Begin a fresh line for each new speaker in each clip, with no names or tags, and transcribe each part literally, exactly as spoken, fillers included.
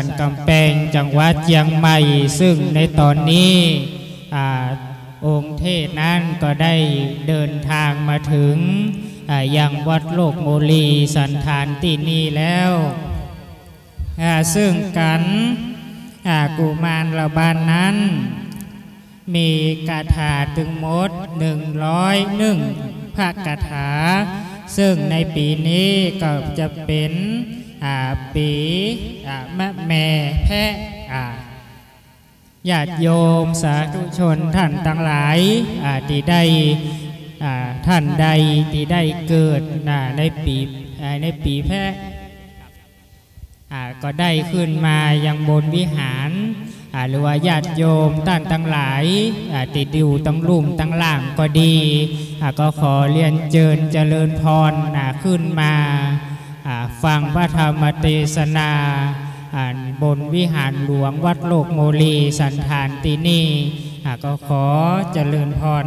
นกำแพงจังหวัดเชียงใหม่ซึ่งในตอนนี้องค์เทศนั้นก็ได้เดินทางมาถึงยังวัดโลกโมลีสันธานที่นี่แล้วซึ่งกันกุมารละบานนั้นมีคาถาถึงหมดหนึ่งร้อยหนึ่งพระคาถาซึ่งในปีนี้ก็จะเป็นปีมะแม่แพะญาติโยมสาธุชนท่านทั้งหลายที่ได้ท่านใดที่ได้เกิดในปีในปีแพะก็ได้ขึ้นมายังบนวิหารหรือว่าญาติโยมท่านทั้งหลายติดอยู่ตั้งลุ่มตั้งล่างก็ดีก็ขอเรียนเชิญเจริญพรขึ้นมาฟังพระธรรมเทศนาบนวิหารหลวงวัดโลกโมลีสันธานที่นี่ก็ขอเจริญพร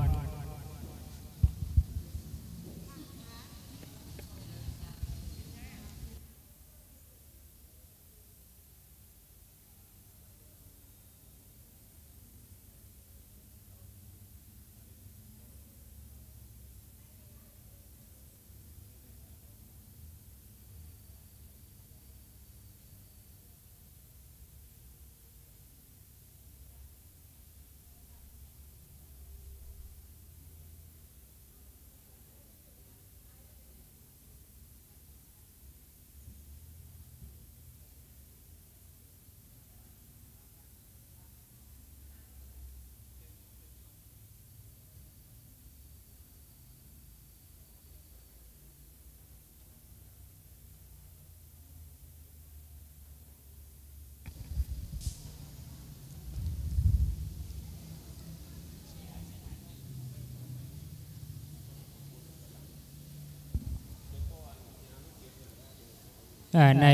ใน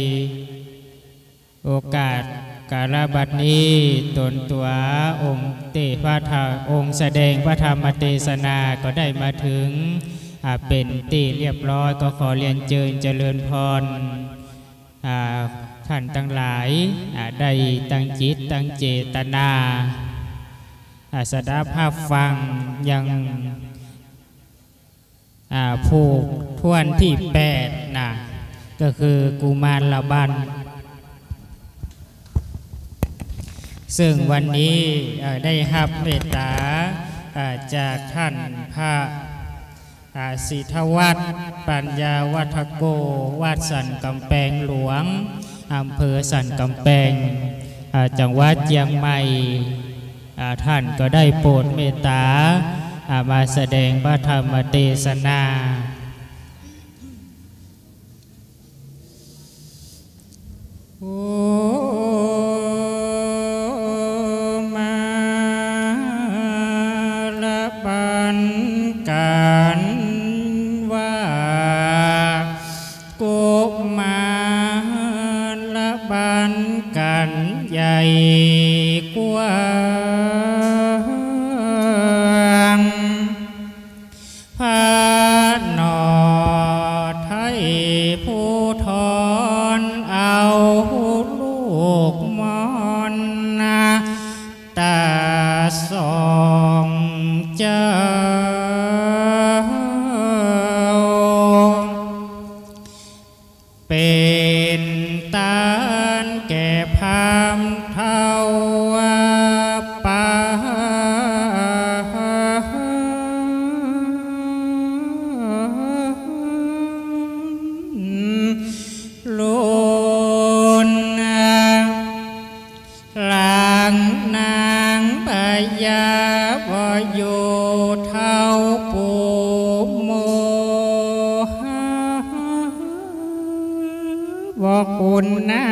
โอกาสกาลบัดนี้ตนตัวองค์เตพระธรรมองค์แสดงพระธรรมเทศนาก็ได้มาถึงเป็นตีเรียบร้อยก็ขอเรียนเชิญเจริญพรท่านทั้งหลายได้ตั้งจิตตั้งเจตนาสดับรับฟังยังผูกทวนที่แปดนะก็คือกุมารละบันซึ่งวันนี้ได้รับเมตตาจากท่านพระสิทธวัฒน์ปัญญาวัฒโกวัดสันกำแพงหลวงอำเภอสันกำแพงจังหวัดเชียงใหม่ท่านก็ได้โปรดเมตตามาแสดงพระธรรมเทศนาโอ้มาละบันกันว่ากุมารละบันกันใหญ่กว้างพานอไทยผู้ทอนเอาลูกมอนนาตาสองเจ้าเป็นตานแก่พามเท่าป่าลุนหลังนางปยาบอยู่เท่าปูโมว่าคุณนา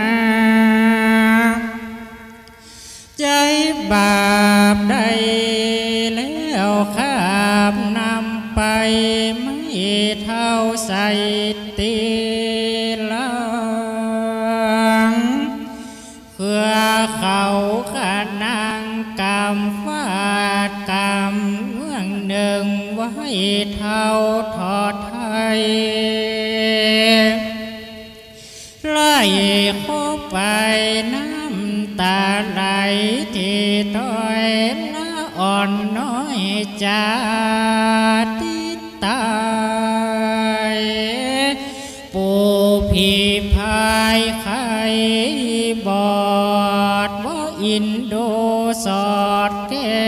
ใจบาปได้แล้วข้ามนำไปไม่เท่าใส่ตีลังเพื่อเขาขานางกรรมฟาดกรรมเมืองหนึ่งไว้เท่าทอดไทยไล่โคไปน้ำตาไหลที่ต้อยละอ่อนน้อยจากที่ตายปูผีพายไข่บอดบ่อินโดสอดแก้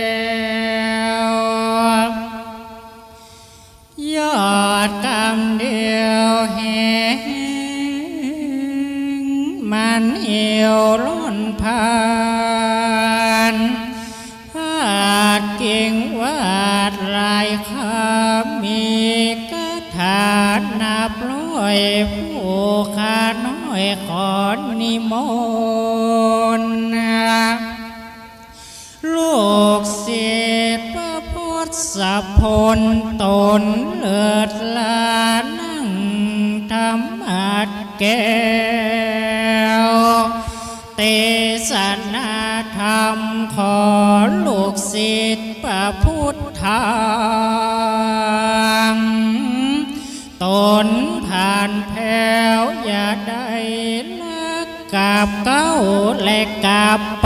วยอดกำเดียวแหงมันเอวล้นพานพาดเก่งวาดลายคำมีกระถานับร้อยผู้ขาน้อยขอนิมนต์ลูกศิษย์พระพุทธพลตนเลิศลานั่งธรรมะแก้วเตศนาธรรมขอลูกศิษย์พระพุทธทางตนผ่านแผ่วอย่าได้ลักกับเก้าและกับไป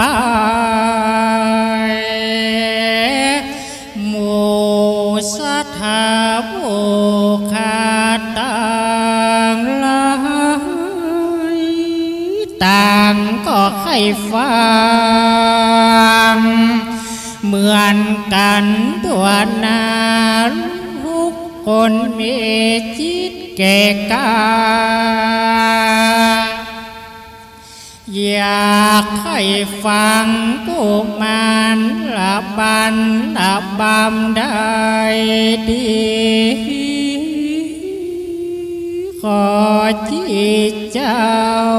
หมู่สัทธาบุคาต่างหลายต่างก็ใครฟังเหมือนกันตัวนาทุกคนมีจิตแก่กล้าอยากให้ฟังกุมารละบันละบำได้ดีขอจิตเจ้า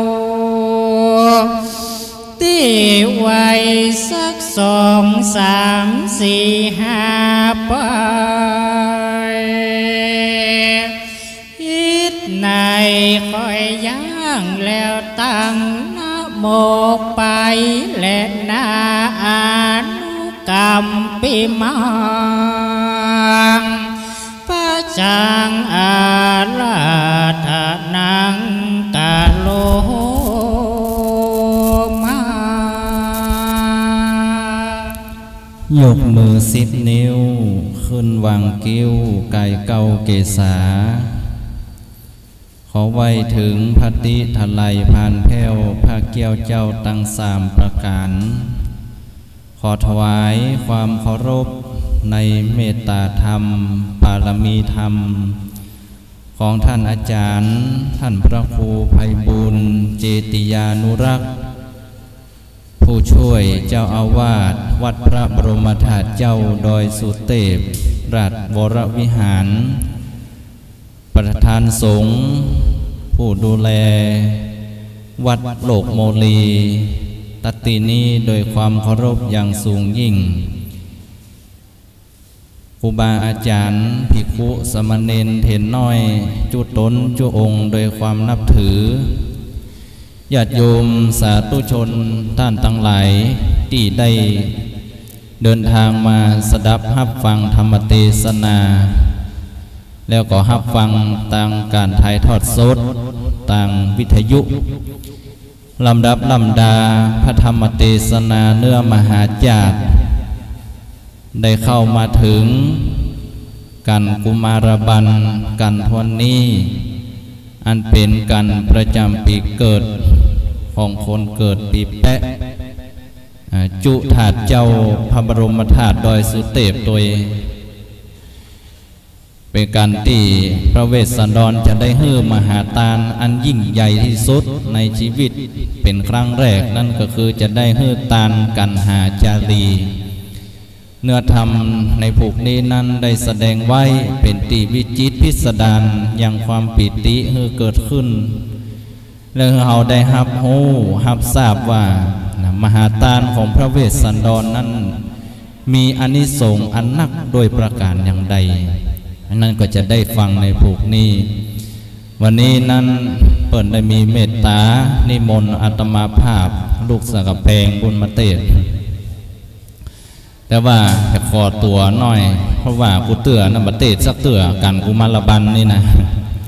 ตีไว้สักสองสามสี่ห้าไปอิดในคอยย่างแล้วตั้งนะโมไปและนาอานุกรรมปิมังพระจังอาราธนังกาโลมายกมือสิบนิ้วขึ้นวางกิ้วไก่เก้าเกษาขอไว้ถึงพระติทลายพานแพ้วพระเกี้ยวเจ้าตั้งสามประการขอถวายความเคารพในเมตตาธรรมปารมีธรรมของท่านอาจารย์ท่านพระครูไพบูลย์เจติยานุรักษ์ผู้ช่วยเจ้าอาวาสวัดพระบรมธาตุเจ้าดอยสุเทพราชวรวิหารประธานสงฆ์ผู้ดูแลวัดโลกโมลีตัตตินี้โดยความเคารพอย่างสูงยิ่งครูบาอาจารย์ภิกขุสมณเณรเถรน้อยจุตนจุองค์โดยความนับถือญาติโยมสาธุชนท่านทั้งหลายที่ได้เดินทางมาสดับรับฟังธรรมเทศนาแล้วก็รับฟังทางการถ่ายทอดสดทางวิทยุลำดับลำดาพระธรรมเทศนาเนื้อมหาญาติได้เข้ามาถึงกันกุมารบันกันทวนนี้อันเป็นกันประจำปีเกิดของคนเกิดปีแปะจุถาดเจ้าพระบรมธาตุดอยสุเทพโดยเป็นการที่พระเวสสันดรจะได้ฮื้อมหาทานอันยิ่งใหญ่ที่สุดในชีวิตเป็นครั้งแรกนั่นก็คือจะได้ฮื้อทานกันหาจารีเนื้อธรรมในภูกนี้นั้นได้แสดงไว้เป็นตีวิจิตพิสดารอย่างความปิติฮื้อเกิดขึ้นแล้วเราได้รับรู้รับทราบว่ามหาทานของพระเวสสันดรนั้นมีอานิสงส์อันนักโดยประการอย่างใดนั่นก็จะได้ฟังในภูกนี้วันนี้นั้นเปิดได้มีเมตตานิมนต์อาตมาภาพลูกสากแพงบุญมาเตศแต่ว่าจะขอตัวหน่อยเพราะว่ากูเตือนนะมาเตศสักเตือกันกูมาละบันนี่นะ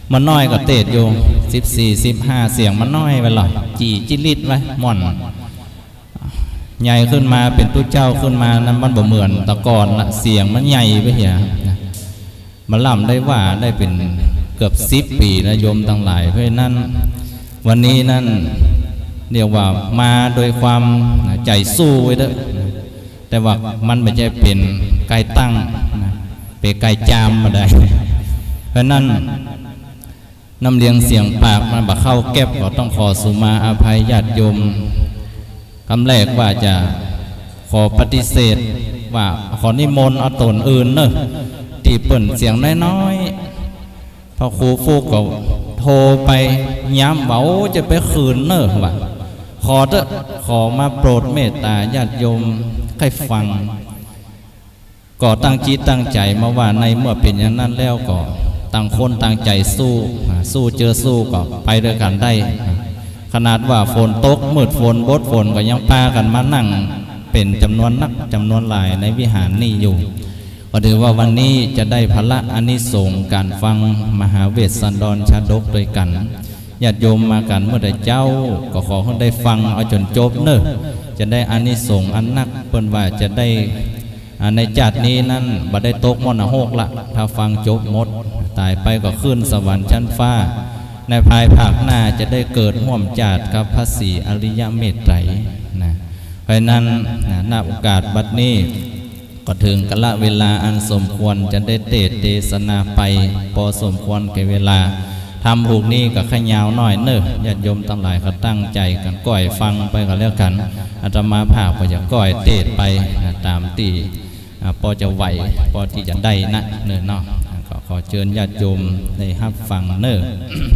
มันน้อยก็เตะอยู่สิบสี่สิบห้าเสียงมันน้อยไปหรอจีจิลิดไว้ม่อนใหญ่ขึ้นมาเป็นตู้เจ้าขึ้นมานั้นมันบ่เหมือนตะกอนละเสียงมันใหญ่ไปเหี้ยมันล่ำได้ว่าได้เป็นเกือบสิบปีนะโยมทั้งหลายเพราะนั้นวันนี้นั่นเรียกว่ามาโดยความใจสู้ไว้เด้อแต่ว่ามันไม่ใช่เป็นไก่ตั้งเป็นไก่จามมาได้เพราะนั้นน้ำเลี้ยงเสียงปากมันบักเข้าแก็บก็ต้องขอสุมาอภัยญาติโยมคำแรกว่าจะขอปฏิเสธว่าขอนิมนต์เอาตนอื่นเนอะตีเปิ่นเสียงน้อยๆพอครูฟูกก็โทรไปย้ำว่าจะไปคืนเนอะว่าขอเถอะขอมาโปรดเมตตาญาติโยมให้ฟังก็ตั้งจิตตั้งใจมาว่าในเมื่อเป็นอย่างนั้นแล้วก็ต่างคนต่างใจสู้สู้เจอสู้ก็ไปด้วยกันได้ขนาดว่าฝนตกมืดฝนบดฝนก็ยังพากันมานั่งเป็นจำนวนนักจำนวนหลายในวิหารนี้อยู่ก็ถือว่าวันนี้จะได้พละอานิสงส์การฟังมหาเวสสันดรชาดกด้วยกันญาติโยมมากันเมื่อใดเจ้าก็ขอให้ได้ฟังเอาจนจบเนอะจะได้อานิสงส์อันนักเปิ้นว่าจะได้ในจัดนี้นั่นบ่ได้ตกมรณะละถ้าฟังจบหมดตายไปก็ขึ้นสวรรค์ชั้นฟ้าในภายภาคหน้าจะได้เกิดร่วมจัดกับพระศรีอริยเมตไตรนะเพราะนั้นณโอกาสบัดนี้ก็ถึงกาลเวลาอันสมควรจะได้เทศน์เทศนาไปพอสมควรแก่เวลาทำผูกนี้กับขยาวหน่อยเนอะญาติโยมทั้งหลายก็ตั้งใจกันก่อยฟังไปก็แล้วกันอาตมาภาพก็จะก่อยเทศน์ไปนะตามที่พอจะไหวพอที่จะได้นะเนอะเนาะก็ขอเชิญญาติโยมได้รับฟังเนอะ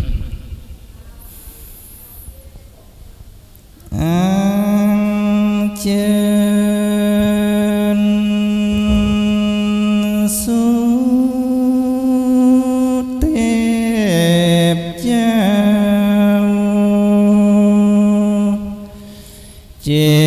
เชิญสุเทพเจ้าเจ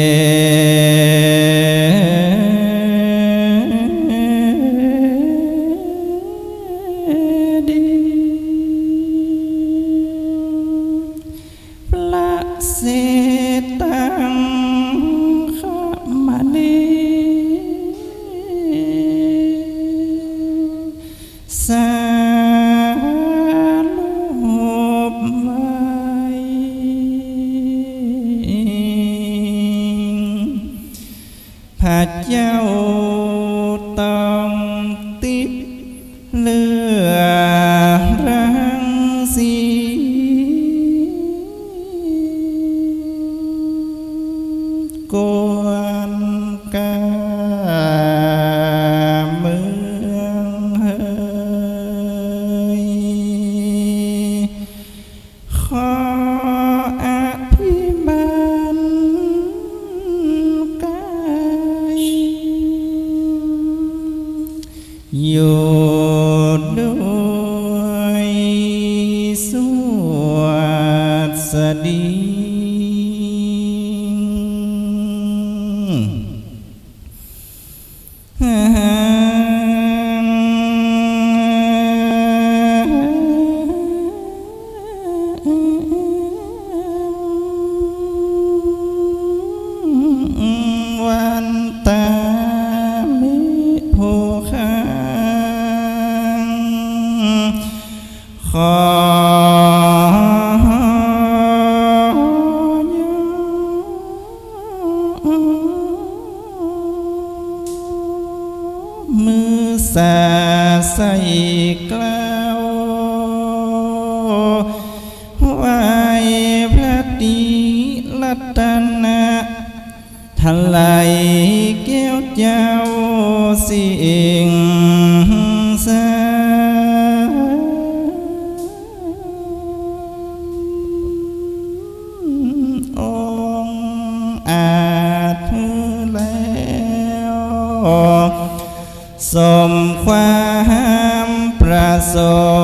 สมความประส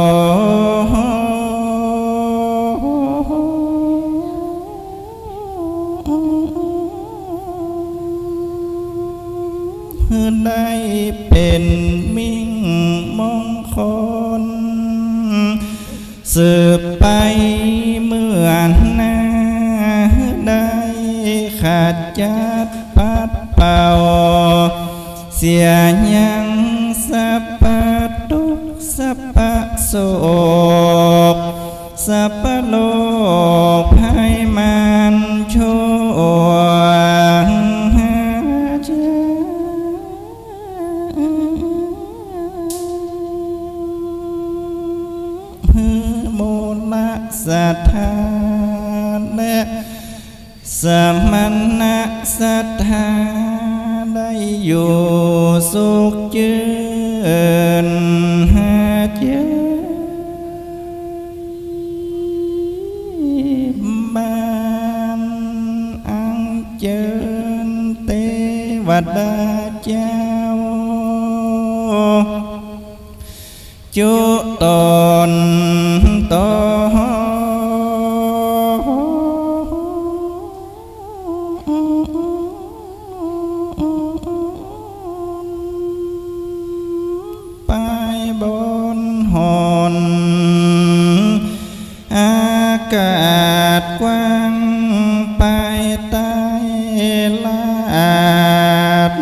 งค์ได้เป็นมิ่งมงคลสืบไปเมื่อนาได้ขาดจัดปัดเป่าเสียยังสัพพะทุกข์สัพพะโศกสัพพะโลกภัยมันโชว์มูลสัทธาและสมณะสัทธาได้อยู่สุขยืนหาเจบ้านอังเจิญเทวดาเจ้าจุตนตไปบนหอนอากาศกว้างไปใต้ลาด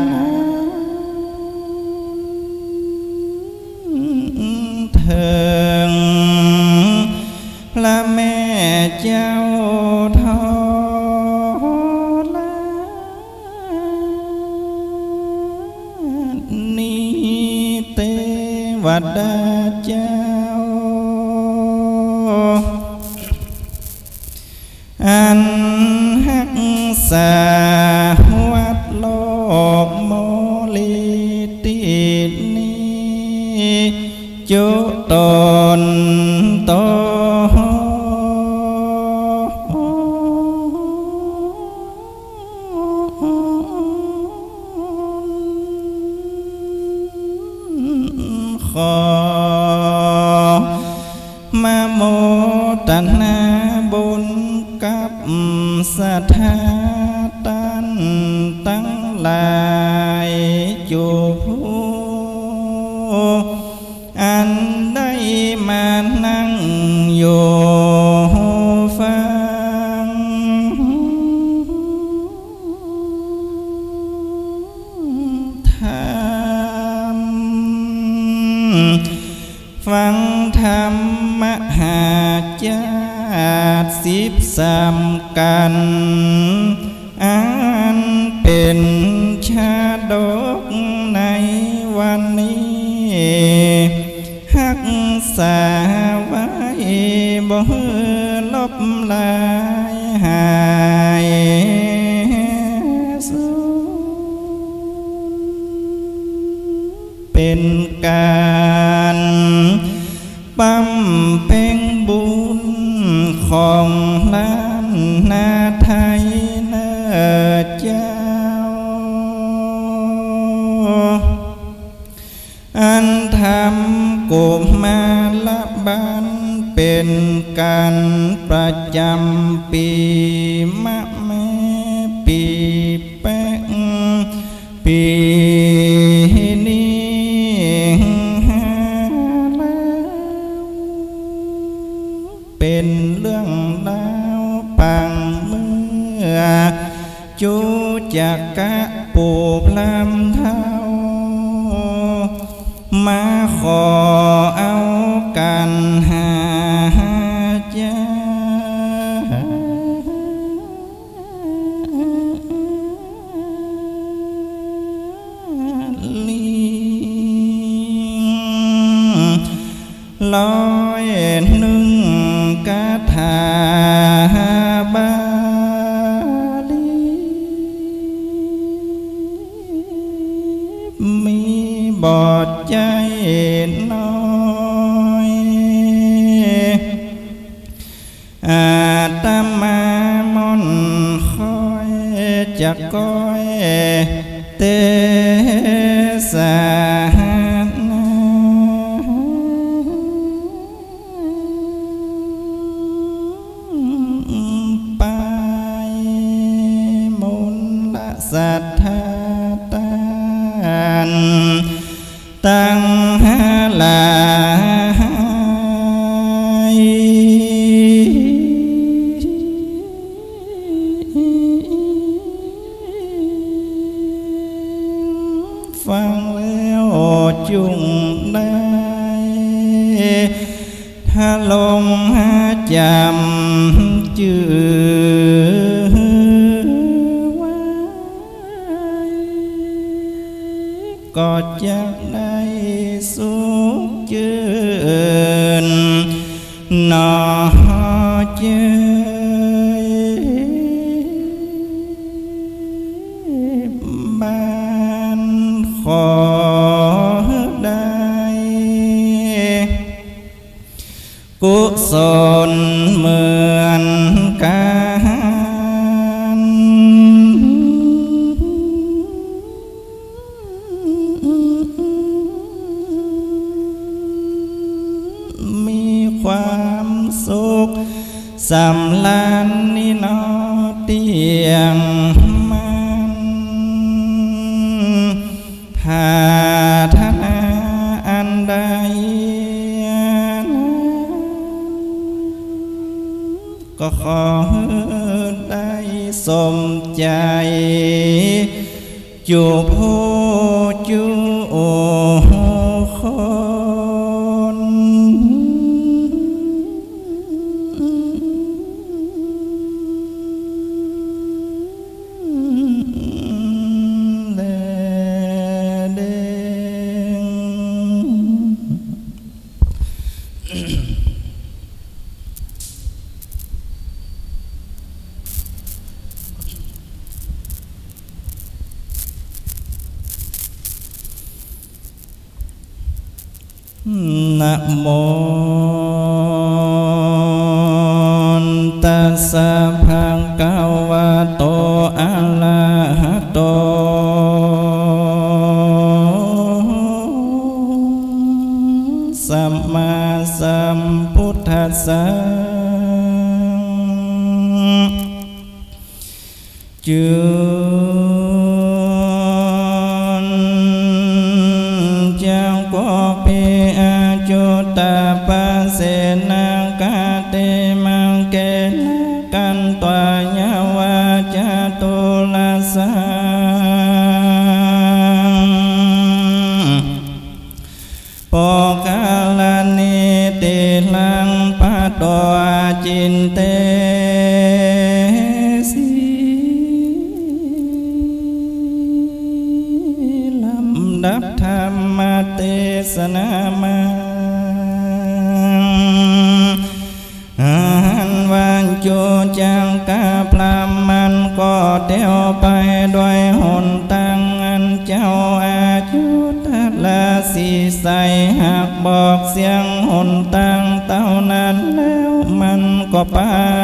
เถิงพระแม่เจ้าทอลานีเทวดาเจ้าอันหักษาวัดโลกโมลิตินีจุตนโตขอมาโมทนาบุญกับสัทธาตันตั้งหลายจูผู้อันได้มานั่งอยู่ฟังธรรมฟังธรรมมหาญาติสิบสามกันอันเป็นชาดกในวันนี้หักษาไว้บ่ลบลายหายสูเป็นการปั๊มเพ่งบุญของล้านนาไทยเนื้อเจ้าอันทำกุมาลบันเป็นการประจำปีมะแม่ปีแป้งปีนี้เป็นเรื่องราวปังเมื่อจูจักกะปูพลำเท้ามาขอเอากันหาเจ้าลิงลอยหนึ่งกาถาบาลีมีบอดใจน้อยอาตมามอนคอยจะก้อยเตสาสัทธาตันตั้งหลายจุงได้ถ้าลงหาจำจือไว้ก็จะได้สุขจืนนอเจบ้านขอได้กุศลเหมือนกันมีความสุขสำลันนี่นอเตียงมันภาธนาอันใดก็ขอได้สมใจจูผู้จูคนเดเดนะโมตัสสะภะคะวะโตอะระหะโตสัมมาสัมพุทธัสสะจุจังก็เปอาจุตาปัสเสนาคาเตมังเกนะกันตวายาวาจตุลาสังปกาลนิติลังปัตโตจินเตดับธรรมเทศนามาอันวันจูจังกาพรามมันก็เที่ยวไปด้วยหนตังอันเจ้าอายุทัลาสีใสหากบอกเสียงหนตังเท่านั้นแล้วมันก็ไป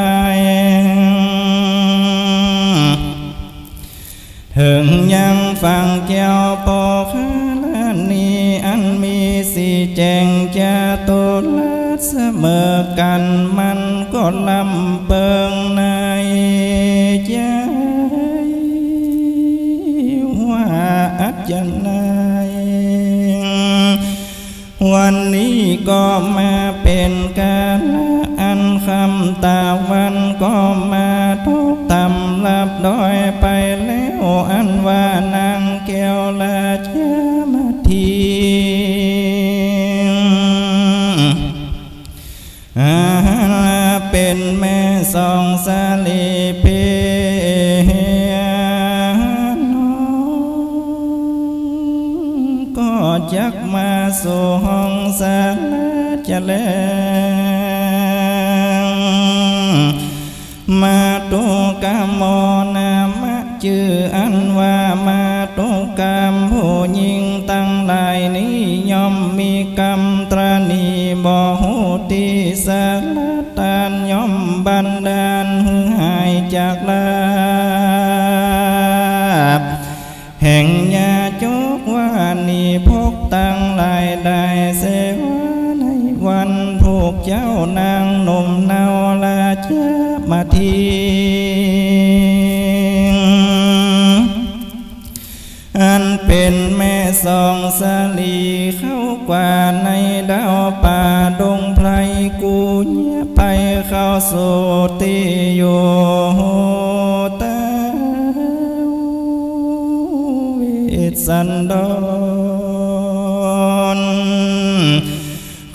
ถึงยังฟังเจ้าปกลานีอันมีสีแจงจะตุลาเสมอกันมันก็ลำเปิงในใจว่าอัจฉริยวันนี้ก็มาเป็นกาลอันคำตาวันก็มาทุกตำลับดอยไปแล้วอันว่านางแก้วราชมาทีเป็นแม่สองสาลีเพก็จักมาสู่ห้องสาลาจะแลมาตุกามโมนามะชื่ออันว่ามาตุกามผู้หญิงตั้งหลายนี้ย่อมมีกรรมตรณีบ่หูที่สารตานย่อมบันดาลหายจากลาภแห่งญาจกว่านี่พกตั้งหลายได้เสวะในวันผูกเจ้านางหนุ่มเนาราชมาทีอันเป็นแม่สองสาลีเข้ากว่าในดาวป่าดงไพรกูเงียไปเข้าสู่ที่อยู่ตาเวสสันดร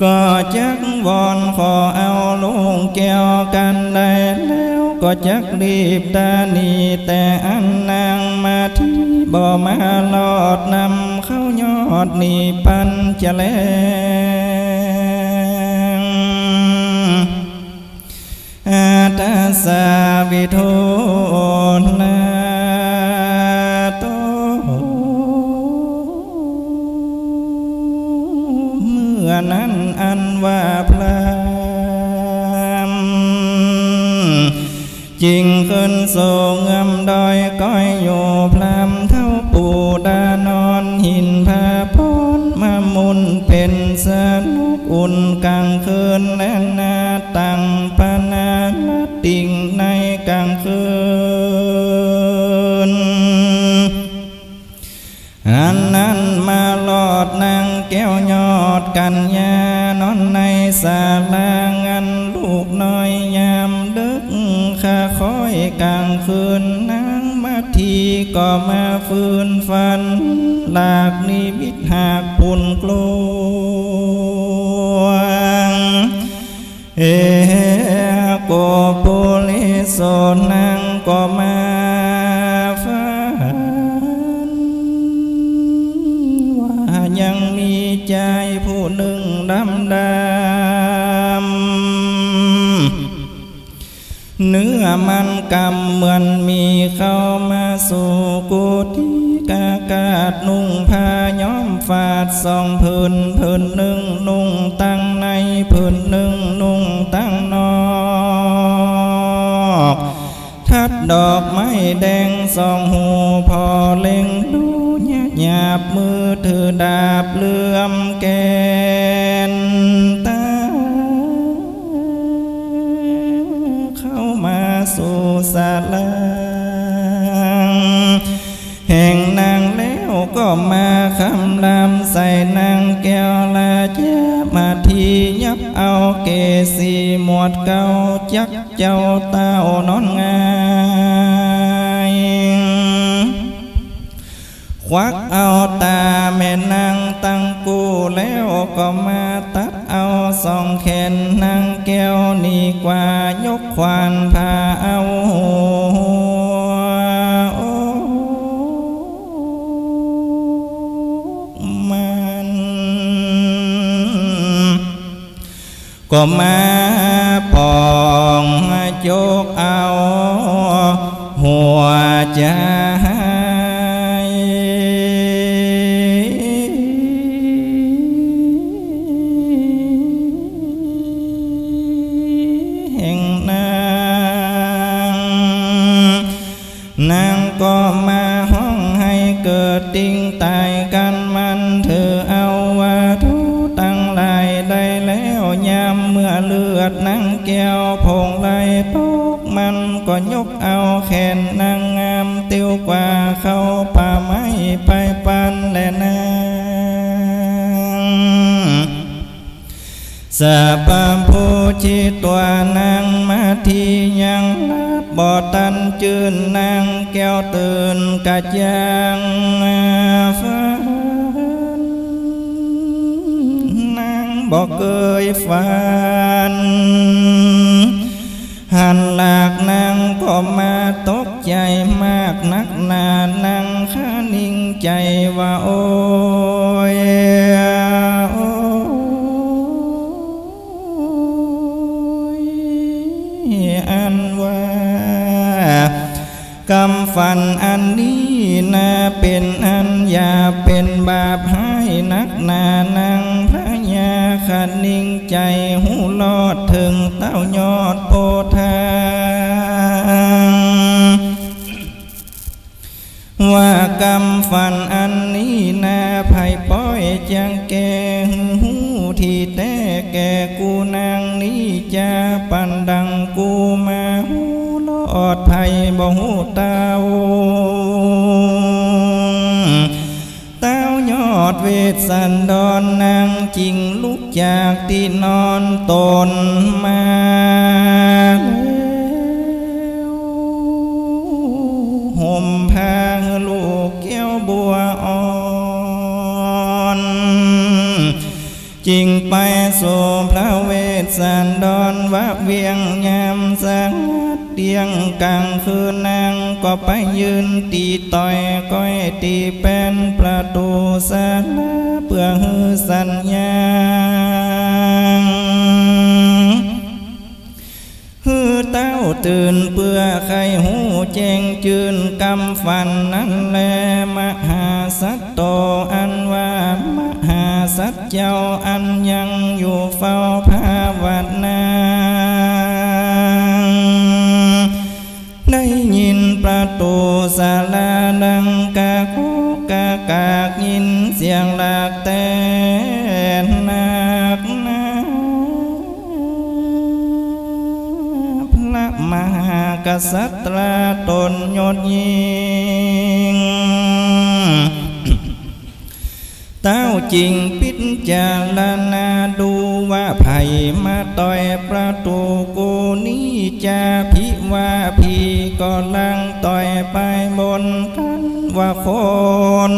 ก็จักวอนขอเอาลุงแก้วกันได้แล้วก็จักรีบตานีแต่อันนางมาที่บ่มาลอดนำเข้ายอดนี่ปันจะแลงอาตาสาวิโทนาโตเมื่อนั้นอันว่าพรามจริงขึ้นโศงงำดอยก้อยอยู่พรามเท่าปูดานอนหินพาพรมามุนเป็นสนุกอุ่นกลางคืนและนาตังปนาลติ่งในกลางคืนอันนั้นมาลอดนางแก้วยอดกันยานอนในศาลางันลูกน้อยยามดึกข้าคอยกลางคืนนางมาทีก็มาฟืนฟันหลากนิมิตหากปุ่นกลวงเอโกปุลิโสนางก็มาฟันว่ายังมีใจผู้หนึ่งดำดำเนื้อมันกำเหมือนมีเข้ามาสู่กุฏิกากาดนุ่งผ้าย้อมฝาดสองผืนผืนหนึ่งนุ่งตั้งในผืนหนึ่งนุ่งตั้งนอกทัดดอกไม้แดงสองหูพอเล็งดูหยาบมือถือดาบเลื่อมแกนตาเข้ามาสู่ศาลาแห่งนางแล้วก็มาคำลำใส่นางแก้วลาเจ้ามาทียับเอาเกสีหมวดเก่าจักเจ้าเต้านอนง่ายควักเอาตาแม่นางตั้งกูแล้วก็มาตัดเอาสองแขนนางแก้วนี่กว่ายกควานพาเอามันก็มาปองโจกเอาหัวใจนางก็มาห้องให้เกิดติงตายกันมันเธอเอาว่าทุตั้งลายได้แล้วยามเมื่อเลือดนางแก้วพงไหลตกมันก็ยกเอาแขนนางงามติ้วกว่าเข้าป่าไม้ไปปันและนางสะปามผู้ชีตัวนางมาทียังบ่ตันจืนนางแก้วตื่นกะยังฝันนางบ่เคยฝันหันหลากนางก็มาตกใจมากนักหนานางข้านิ่งใจว่าโอ้ยอันว่ากำฟันอันนี้น่าเป็นอันอย่าเป็นบาปให้นักหนานังพระยาขันนิ่งใจหูลอดถึงเต้ายอดโพธาว่ากำฟันอันนี้น่าไผ่ป้อยจังแก่หูที่แต่แก่กูนางนี้จะปันดังกูมาหูลอดไผ่บ่หูเต้าเต้ายอดเวทสันดอนนางจริงลุกจากที่นอนตนมาห่มผ้าลูกแก้วบัวอ่อน
จิงไปสู่พระเวสสันดรวะเวียงยามสังเตียงกลางคืนนางก็ไปยืนตีต่อยก้อยตีเป็นประตูศาลาเพื่อฮือสัญญาฮือเต้าตื่นเปื่อไข่หูแจงจืนกำฟันนั้นแลมหาสัตโตอันว่ามหาสัตเจ้าอันยังอยู่เฝ้าภาวนาได้ยินประตูศาลาดังกะกุกะกากยินเสียงหลากแต่นักนาพระมหากษัตริย์ตนยศยิ่งเต้าจริงพิจารณาดูว่าไผ่มาต่อยประตูกูนี้จะพิว่าพีก็ลังต่อยไปบนกันว่าคน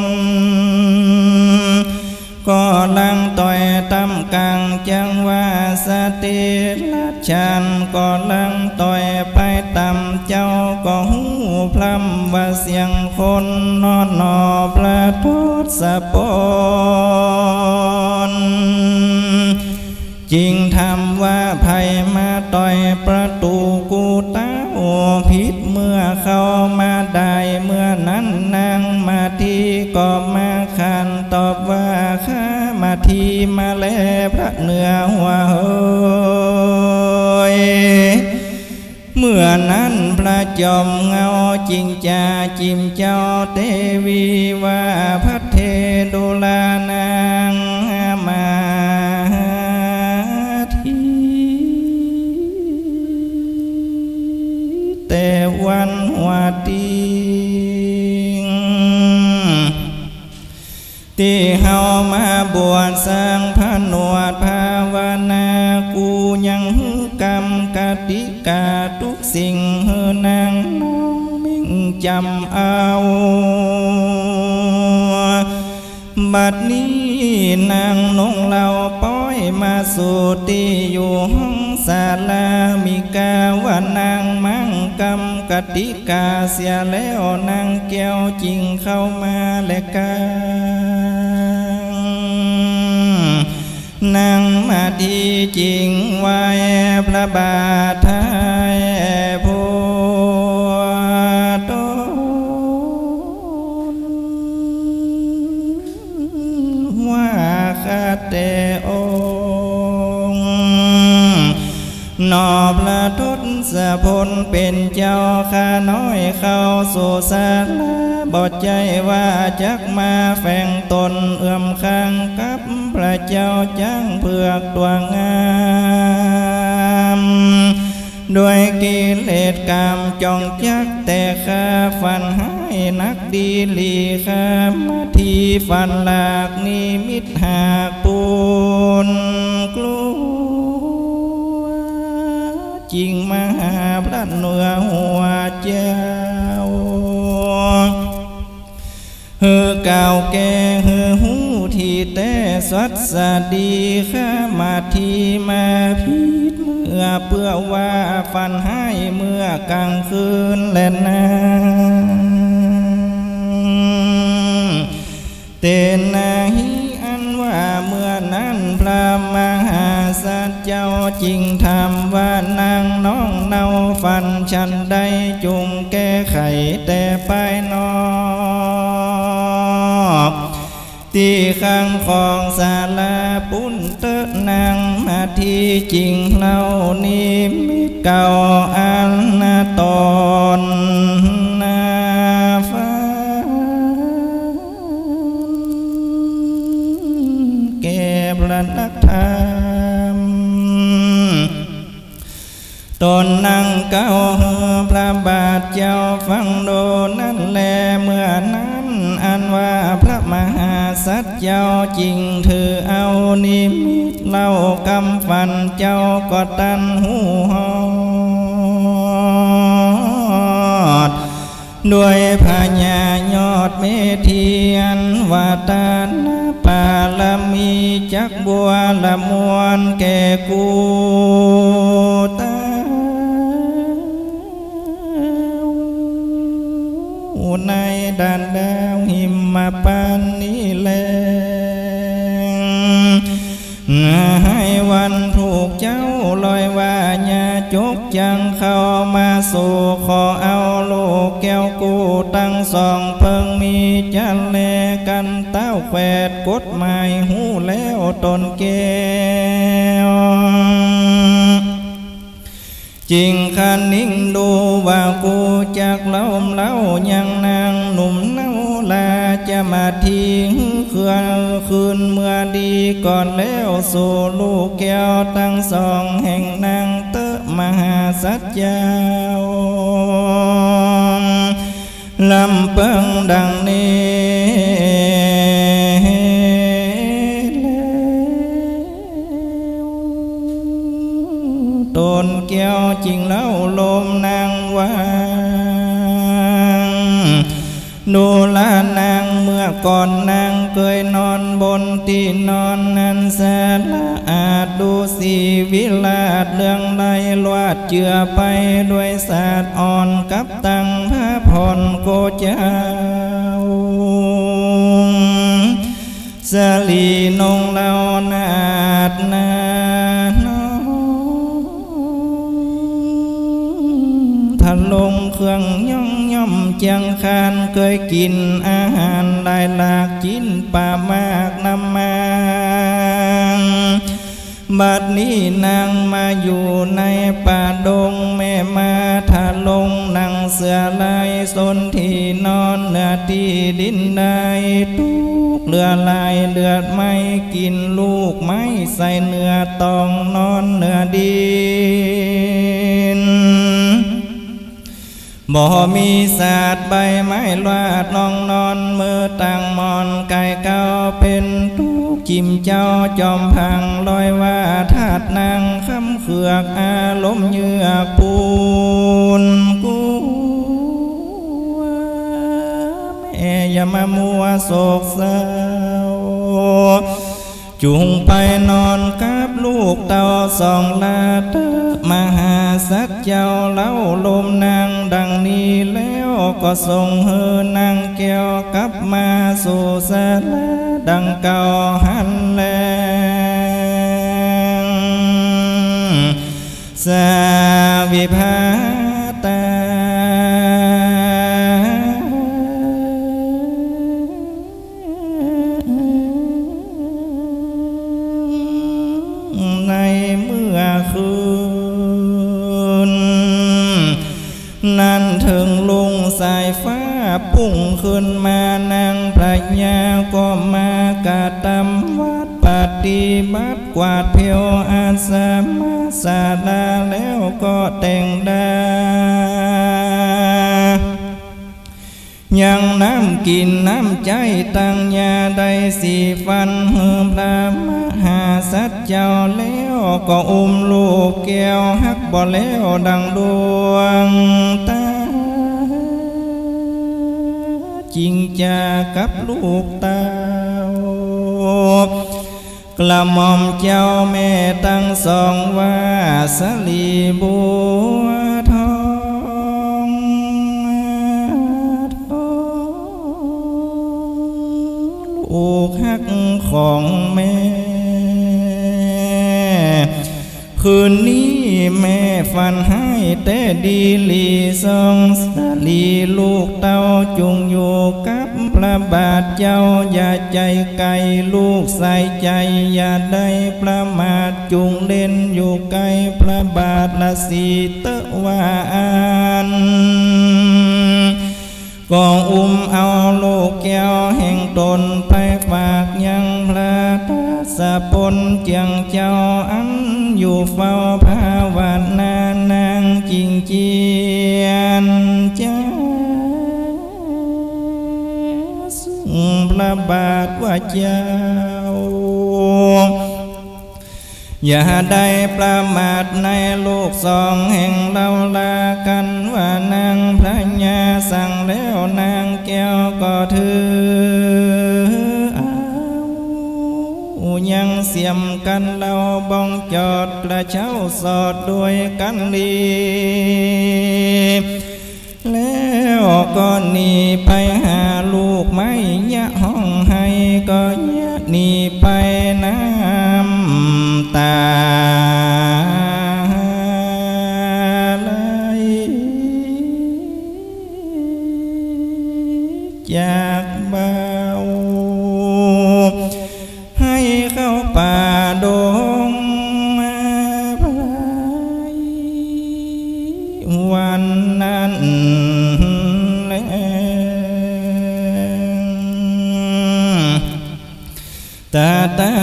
ก็ลังต่อยตำกลางจังว่าสติลัดชันก็ลังต่อยไปตำเจ้าก็หูพลัมว่าเสียงคนนอนนอประทุษสะปนจริงทำว่าไผ่มาต่อยประตูกูเต้าผิดเมื่อเข้ามาได้เมื่อนั้นนางมาทีก็มาขันตอบว่าข้ามาทีมาแลพระเนื้อหัวเฮยเมื่อนั้นพระจอมเงาจริงจาจิมเจ้าเทวีว่าพระเทดุลานางมาแต่วันหัวตีที่เฮามาบวชสร้างพระนวดภาวนากูยังกรรมกติกาทุกสิ่งเฮนางน้องมิ่งจำเอาบัดนี้นางนงเราป้อยมาสู่ที่อยู่ห้องศาลามีกาว่านางมั่งกรรมกติกาเสียแล้วนางแก้วจริงเข้ามาและกานางมาดีจริงไว้พระบาทไทยโพคาเตองนอบละทศพลเป็นเจ้าข้าน้อยเข้าสู่ศาลาบอดใจว่าจักมาแฝงตนเอื้อมข้างกับพระเจ้าจังเผือกตัวงามด้วยกิเลสกามจองจักแต่ข้าฟันให้นักดีลีข้ามาทีฟันหลากนิมิตหากปูนกลัวจริงมาหาพระเนื้อหัวเจ้าเฮือเก่าแก่เฮือหูที่แต่สวัสดีข้ามาทีมาพิษเมื่อเพื่อว่าฟันให้เมื่อกลางคืนและนาเตนาหิอันว่าเมื่อนั้นพระมหาสัจเจ้าจริงทำว่านางน้องเนาฟันฉันได้จุงแก้ไขแต่ไปนอกที่ข้างของศาลาปุณเตนางมาที่จริงเล่านี้มิเก่าอันนาตอนนาฟ้าแก่พระนักธรรมตนนั่งเก้าพระบาทเจ้าฟังโดนั่นแลเมื่อนั้นอันว่าพระมหาสัจเจ้าจริงถือเอานิมิตเล่ากำฟันเจ้าก็ตันหูหอดด้วยพญายอดเมเทียนวาตานาปาลมีจักบัวละมวนแก่กูตาในด่านดาวหิมมาปานนี้แลให้วันถูกเจ้าลอยว่าญาจกจังเข้ามาสู่ขอเอาลูกแก้วกูตั้งสองเพิ่งมีจันแลกันเต้าแฝดกฎหมายหูแล้วตนแก้วจริงคันนิ่งดูว่ากูจากเล่าเล่ายังนางหนุ่มเน่าลาจะมาทิ้งเคลื่อนคืนเมื่อดีก่อนแล้วสู่ลูกแก้วตั้งสองแห่งนางเตอะมหาสัจจาวลำเปิงดังนี้ต้นแก้วจริงเล่าลมนางวางดูลานางเมื่อก่อนนางเคยนอนบนที่นอนนั้นแสนละอาจดูสีวิลาศเรื่องใดลวดเจือไปด้วยศาสตร์อ่อนกับตังพระพรโกเจ้าสลีนงเล่านาดนาทะลงเครื่องย่องย่อมเจียงคานเคยกินอาหารหลายหลากกินป่ามากนำมาบัดนี้นางมาอยู่ในป่าดงแม่มาทะลงนั่งเสือลายสนที่นอนเนื้อที่ดินได้ทุกเลือลายเลือดไม่กินลูกไม้ใส่เนื้อตองนอนเนื้อดินบ่มีศาสตร์ใบไม้ลาดนองนอนมือตั้งมอนไก่เก้าเป็นทุกจิมเจ้าจอมพังลอยว่าธาตุนางคำเขือกอารมณ์เยือกปูนกูแม่อย่ามามัวโศกเศร้าจุงไปนอนกับลูกเต่าสองลาเตอมหาสัจเจ้าเล่าลมนางดังนี้แล้วก็ส่งเฮือนางแก้วกลับมาสู่สาลาดังเก่าหันแลงสาวิภาตาในเมื่อคืนนั้นถึงลุงสายฟ้าพุ่งขึ้นมานางพระยาก็มากาตำวัดปฏิบัติกวาดเพียวอาสามาสาลาแล้วก็แต่งดายังน้ำกินน้ำใจตั้งยาได้สีฟันเฮือพระมหาสัจเจ้าแล้วก็อุ้มลูกแก้วฮักบ่แล้วดังดวงตาจริงจากับลูกเต้ากระหม่อมเจ้าแม่ตั้งสองว่าสลีบัวทองลูกฮักของแม่คืนนี้แม่ฝันให้แต่ดีลีสองสลีลูกเต้าจุงอยู่กับพระบาทเจ้าอย่าใจไกลลูกใส่ใจอย่าได้ประมาทจุงเล่นอยู่ไกลพระบาทละสีเตวานก็อุ้มเอาลูกแก้วแห่งตนไปฝากยังพระทัสพลเจียงเจ้าอันอยู่เฝ้าภาวานานางจิงเจียนเจ้าสุพระบาทว่าเจ้าอย่าได้ประมาทในโลกสองแห่งเราลากันว่านางพระญาสั่งแล้วนางแก้วก็ถือเอายังเสียมกันเราบ้องจอดกระเช้าสอดด้วยกันลีแล้วก็หนีไปหาลูกไม้ยะห้องให้ก็ยะหนีไปน้ำตาไหลจากเบาให้เข้าป่าดงวันนั้นตาตา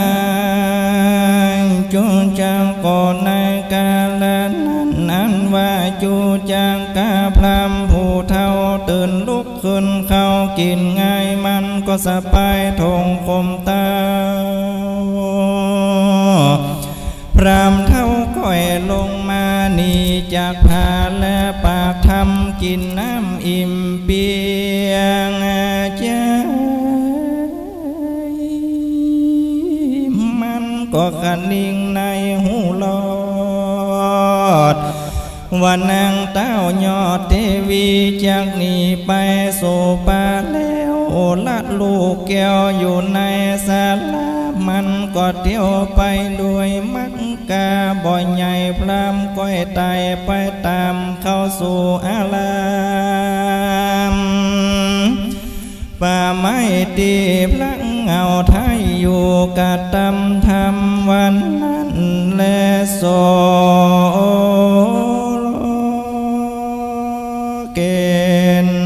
จูจางก่อนในกาลนั้นนั้นว่าจูจางกาพรำผู้เท่าตื่นลุกขึ้นเข้ากินง่ายมันก็สะไปทงคมตาพรำเท่าก้อยลงมานี่จากผาและปากทำกินน้ำอิ่มเปียงใจมันก็ขันนิ่งในหูลอดว่านางเต้ายอดเทวีจากนี้ไปโซปาแล้วโอละลูกแก้วอยู่ในศาลามันก็เที่ยวไปด้วยมักกาบ่อยใหญ่พรำก้อยไตไปตามเข้าสู่อารามป่าไม้ตีพลังเงาไทยอยู่กะตำทำวันนั้นและโซเกณฑ์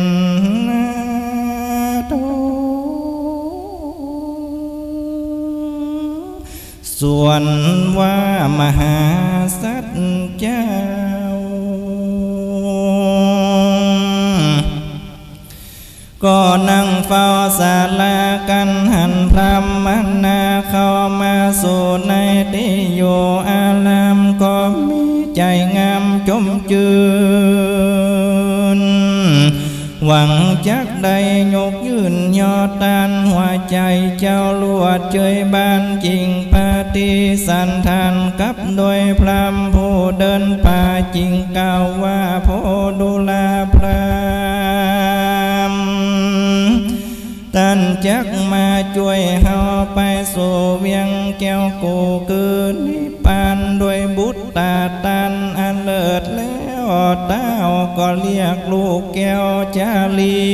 ส่วนว่ามหาสัตว์เจ้าก็นั่งเฝ้าศาลากันหันพรำมันนาเข้ามาสู่ในที่อยู่อารามก็มีใจงามจมจืนหวังจักได้ยกยืนยอดตานหัวใจเจ้าลวดเจยบานจริงปฏิสันทานกับโดยพรำผู้เดินป่าจริงกล่าวว่าโพดุลาพรำท่านจักมาช่วยเฮาไปสู่เวียงแก้วกูคืนนิพพานด้วยบุตรตาตันอันเลิศแล้วเต้าก็เรียกลูกแก้วจาลี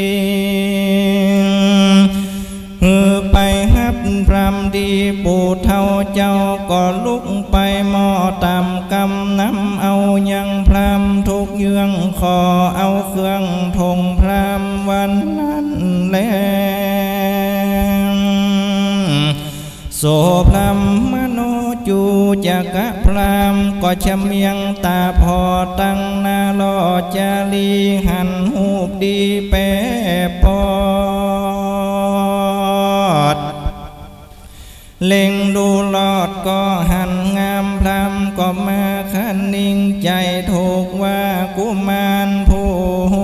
เฮือไปฮับพรำดีปู่เท่าเจ้าก็ลุกไปหม้อตามกำน้ำเอายังพรำทุกเยื่องคอเอาเครื่องทงพรำวันนั้นแล้วโสพรำมโนจูจักะพรำก็ชะเมียงตาพอตั้งนาลอจาลีหันหูบดีแปะปอดเล็งดูลอดก็หันงามพรำก็มาขันนิ่งใจถูกว่ากุมารผู้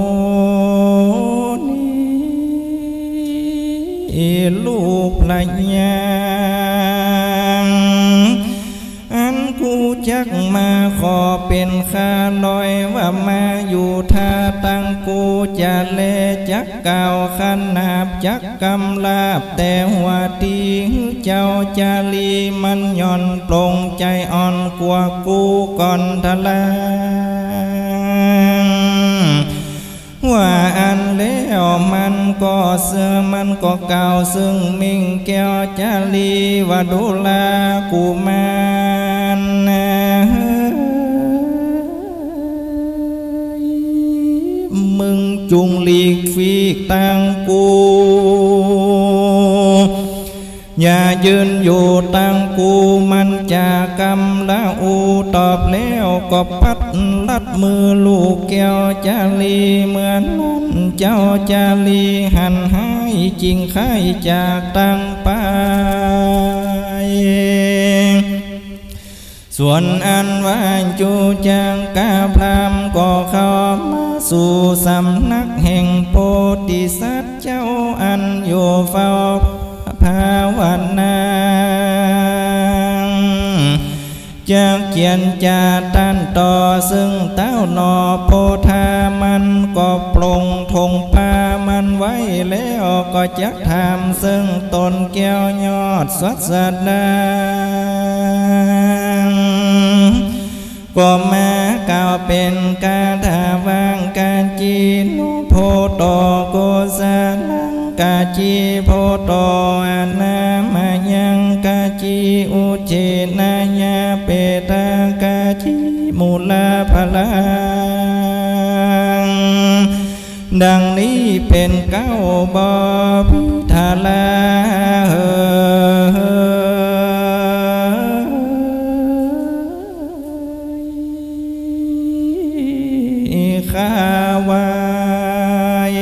นี้ลูกพระยาอันกูจักมาขอเป็นข้าลอยว่ามาอยู่ท่าตั้งกูจะเลจักเก่าขันนาบจักกำลาบแต่หัวตีเจ้าจาลีมันย่อนปลงใจอ่อนกว่ากูก่อนทลาว่าอันแล้วมันก็เสื่อมันก็เก่าซึ่งมิ่งแก้วจาลีว่าดูลากูมานมึงจุงหลีกฟีกตังกูอย่ายืนอยู่ตั้งกูมันจากกำละอูตอบแล้วก็ปัดลัดมือลูกแก้วจาลีเหมือนนั้นเจ้าจาลีหันหายจริงไข่จากตั้งไปส่วนอันว่าจูจางกาพรามก็เข้ามาสู่สำนักแห่งโพธิสัตว์เจ้าอันอยู่เฝ้าภาวนาจากเขียนจาตันต่อซึ่งเต้านอโพธามันก็ปลงทงปามันไว้แล้วก็จะทำซึ่งตนแก้วยอดสวัสดาก็มากล่าวเป็นกาถาวางกาจีนุโพโตโกสาลังกาจีโพโตอานามายังกาจีอุเจนายาเปตากาจีมูลาภลังดังนี้เป็นเก้าบพิธาลาข้าวาย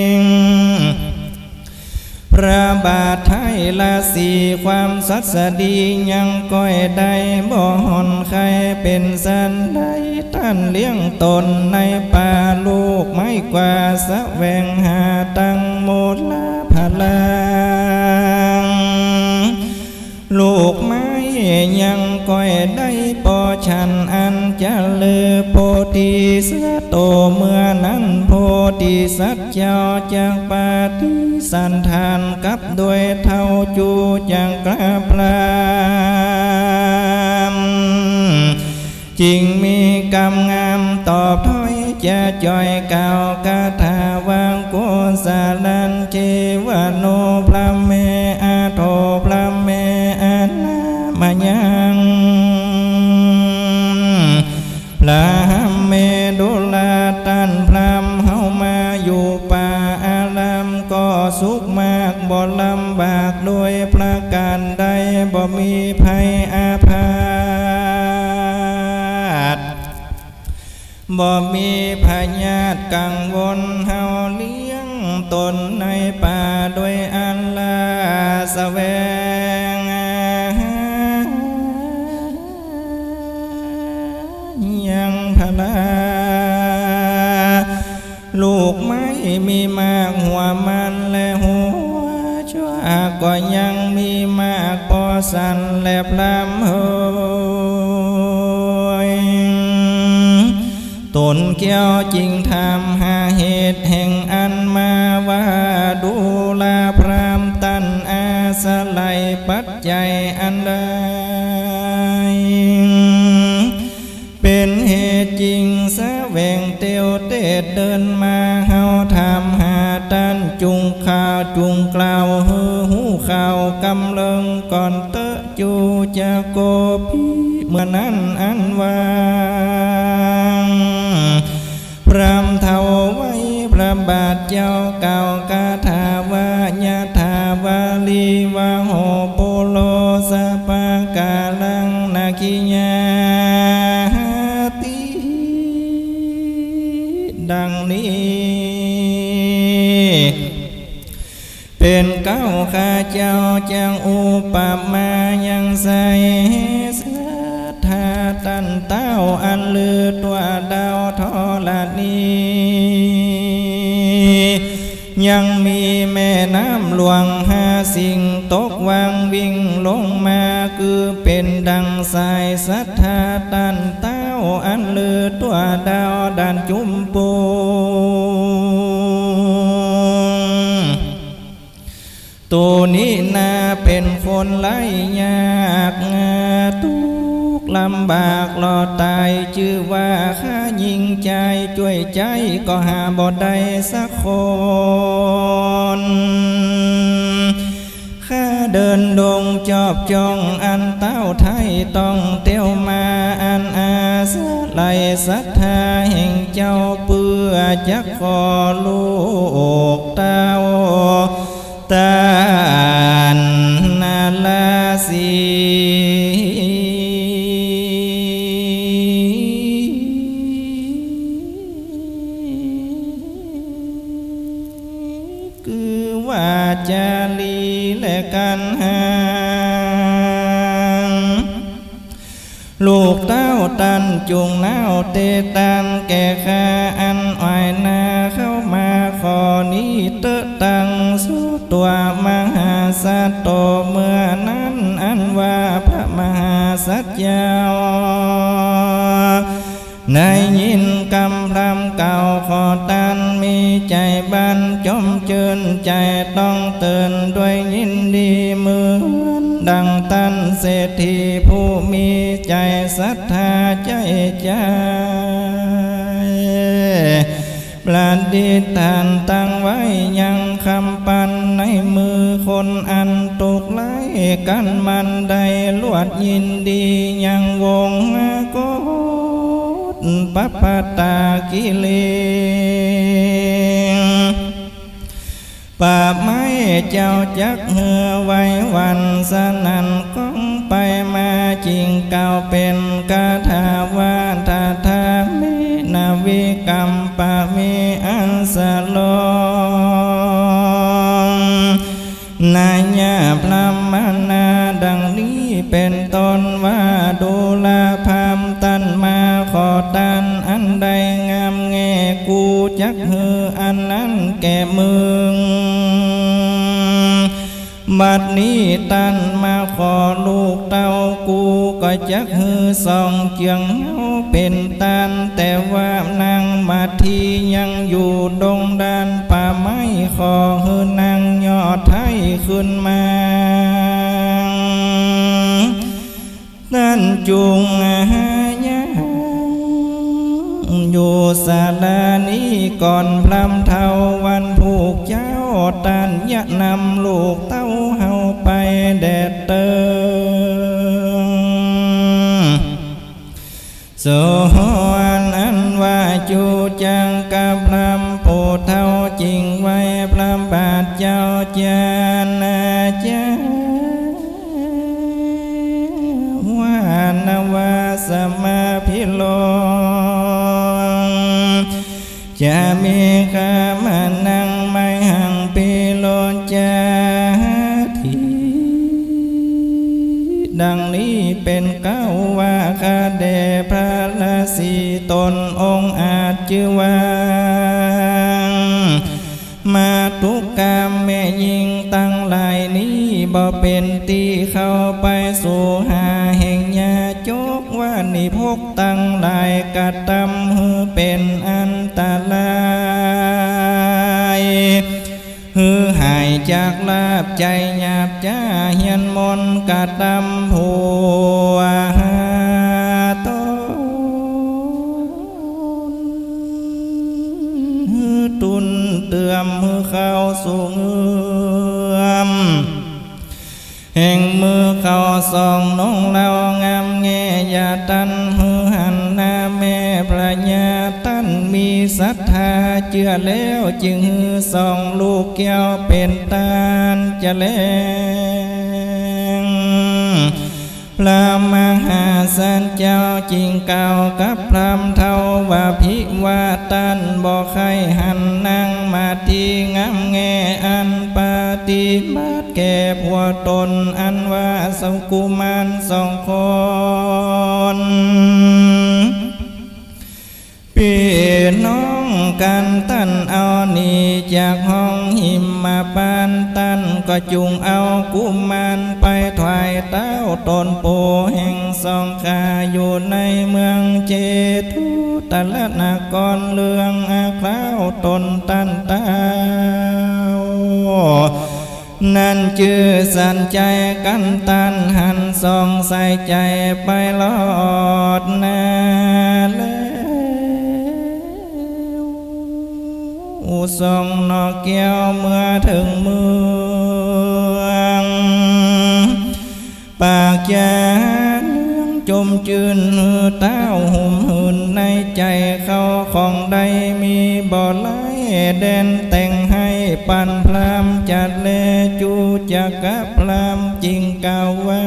พระบาทไทยละสีความสัตย์ดียังก้อยได้บ่หอนใครเป็นสันได้ท่านเลี้ยงตนในป่าลูกไม่กว่าสะแวงหาตังโมลาพลังลูกไม้ยังก้อยได้ปอฉันอันจะเลือโพธิสัตว์โตเมื่อนั้นโพธิสัตว์เจ้าจากปาฏิสันทานกับด้วยเท่าจูจากกราบลามจริงมีกรรมงามตอบถอยจะจอยเก่ากาถาวางโกสาลันเจวโนพระเมอาโทพระเมอานามายังพระเมดุลาตันพรามเฮามาอยู่ป่าอารามก็สุขมากบ่ลำบากโดยประการใดบ่มีภัยอาพาธบ่มีพยาธิกังวลเฮาเลี้ยงตนในป่าโดยอันลาแสวงยังพลาลูกไม้มีมากหัวมันและหัวชั่วก็ยังมีมากปอสันและพลำเฮยตนเกี่ยวจริงทำหาเหตุแห่งอันมาว่าดูลาพรามตันอาสไลปัจจัยอันใดเป็นเหตุจริงสะแวงเตียวเตดเดินมาเฮาทำหาตันจุงข่าวจุงกล่าวฮือหูข่าวกำเลิงก่อนเตะจูจะโกพีเมื่อนั้นอันวางพรำเท่าไว้พระบาทเจ้าเก่ากาถาวายาถาวาลีวาโหโปโลสะปากาลังนาคิญาดังนี้เป็นเก้าข้าเจ้าจังอุปมายังใส่สัทธาตันเต้าอันลือตัวดาวทอลานียังมีแม่น้ำหลวงหาสิ่งตกวางวิ่งลงมาคือเป็นดังสายสัทธาตันเต้าอันลือตัวดาวดันจุมปูตัวนี้นาเป็นคนไล่ยากทุกลำบากรอตายชื่อว่าข้ายิงใจช่วยใจก็หาบ่ได้สักคนข้าเดินดงจอบจองอันเต้าไทยต้องเตี้ยวมาอันอาสาไลศรัทธาแห่งเจ้าเปื่อจักขอลูกเต้าตานนาลาสีคือว่าจาลีและกันหางลูกเต้าตันจุงน้าวเตตันแก่ข้าอันอ้อยนี้เตตังสุตัวมหาสัตโตเมื่อนั้นอันว่าพระมหาสัจยาวในยินกำรำเก่าขอตันมีใจบันจมเจินใจต้องเตือนด้วยยินดีเหมือนดังตันเศรษฐีผู้มีใจศรัทธาใจใจประดิษฐานตั้งไว้ยังคำปันในมือคนอันตกไหลกันมันได้ลวดยินดียังวงโกปัปปตากิเลงป่าไม้เจ้าจักเหือไว้วันสนันก้องไปมาจริงเก่าเป็นกาถาวาทาธามินาวิกรรมปะมีอันสโลนายาพรามนาดังนี้เป็นต้นว่าดูลาพามตันมาขอตันอันใดงามแง่กูจักเหืออันนั้นแก่มึงบัดนี้ตันมาขอลูกเต้ากูก็จักหือสองเจียงเป็นตันแต่ว่านางมาทียังอยู่ดงดานป่าไม้ขอหือนางยอดไทยขึ้นมานั่นจุงหายาอยู่ศาลานี้ก่อนพรำเทาวันผูกเจ้าตันยะนำลูกเต้าเฮาไปแดดเติงโสอันอันว่าจูจังกับพรำปูเท่าจริงไว้พรำบาทเจ้าจานาจาว่านวาสมาพิโลจะมีข้ามานั่งไม่ห่างปีโลจาทีดังนี้เป็นเก้าว่าคาเดพระราศีตนองค์อาจจือวางมาตุกกามแม่ยิงตั้งหลายนี้บ่เป็นตีเข้าไปสู่หาแห่งยาจกว่านิพกตั้งหลายกะตำหือเป็นอันตรายหือหายจากลาบใจหยาบจ้าเฮียนมนกะตำผัวโตตุนเตือมมือเข้าสู่เงือมแห่งมือเข้าส่องน้องเรางามแง่ยาตันหือหันหน้าแม่พระญาตันมีศรัทธาเชื่อแล้วจึงหือส่องลูกแก้วเป็นตาลจะแลงพระมหาสันเจ้าจริงเก่ากับพรำเท่าว่าพิวาตันบอกใครหันนั่งมาที่งามแง่อันปฏิบัติแก่ผัวตนอันว่าสกุมารสองคนพี่น้องกันตันเอานี่จากห้องหิมมาปานตันก็จุงเอากุมารไปถวายเต้าตนโปแห่งสองขาอยู่ในเมืองเจตุตะละนากรเลืองอาคราวตนตันเต้านั่นชื่อสันใจกันตันหันสองใส่ใจไปลอดนาแล้วส่องนอกแก้วเมื่อถึงเมืองปากจานจมจืนเต้าหุ่มหืนในใจเขาของใดมีบ่อไหลแดนแต่งให้ปันพรามจัดเลจูจักกับพรามจริงเก่าว่า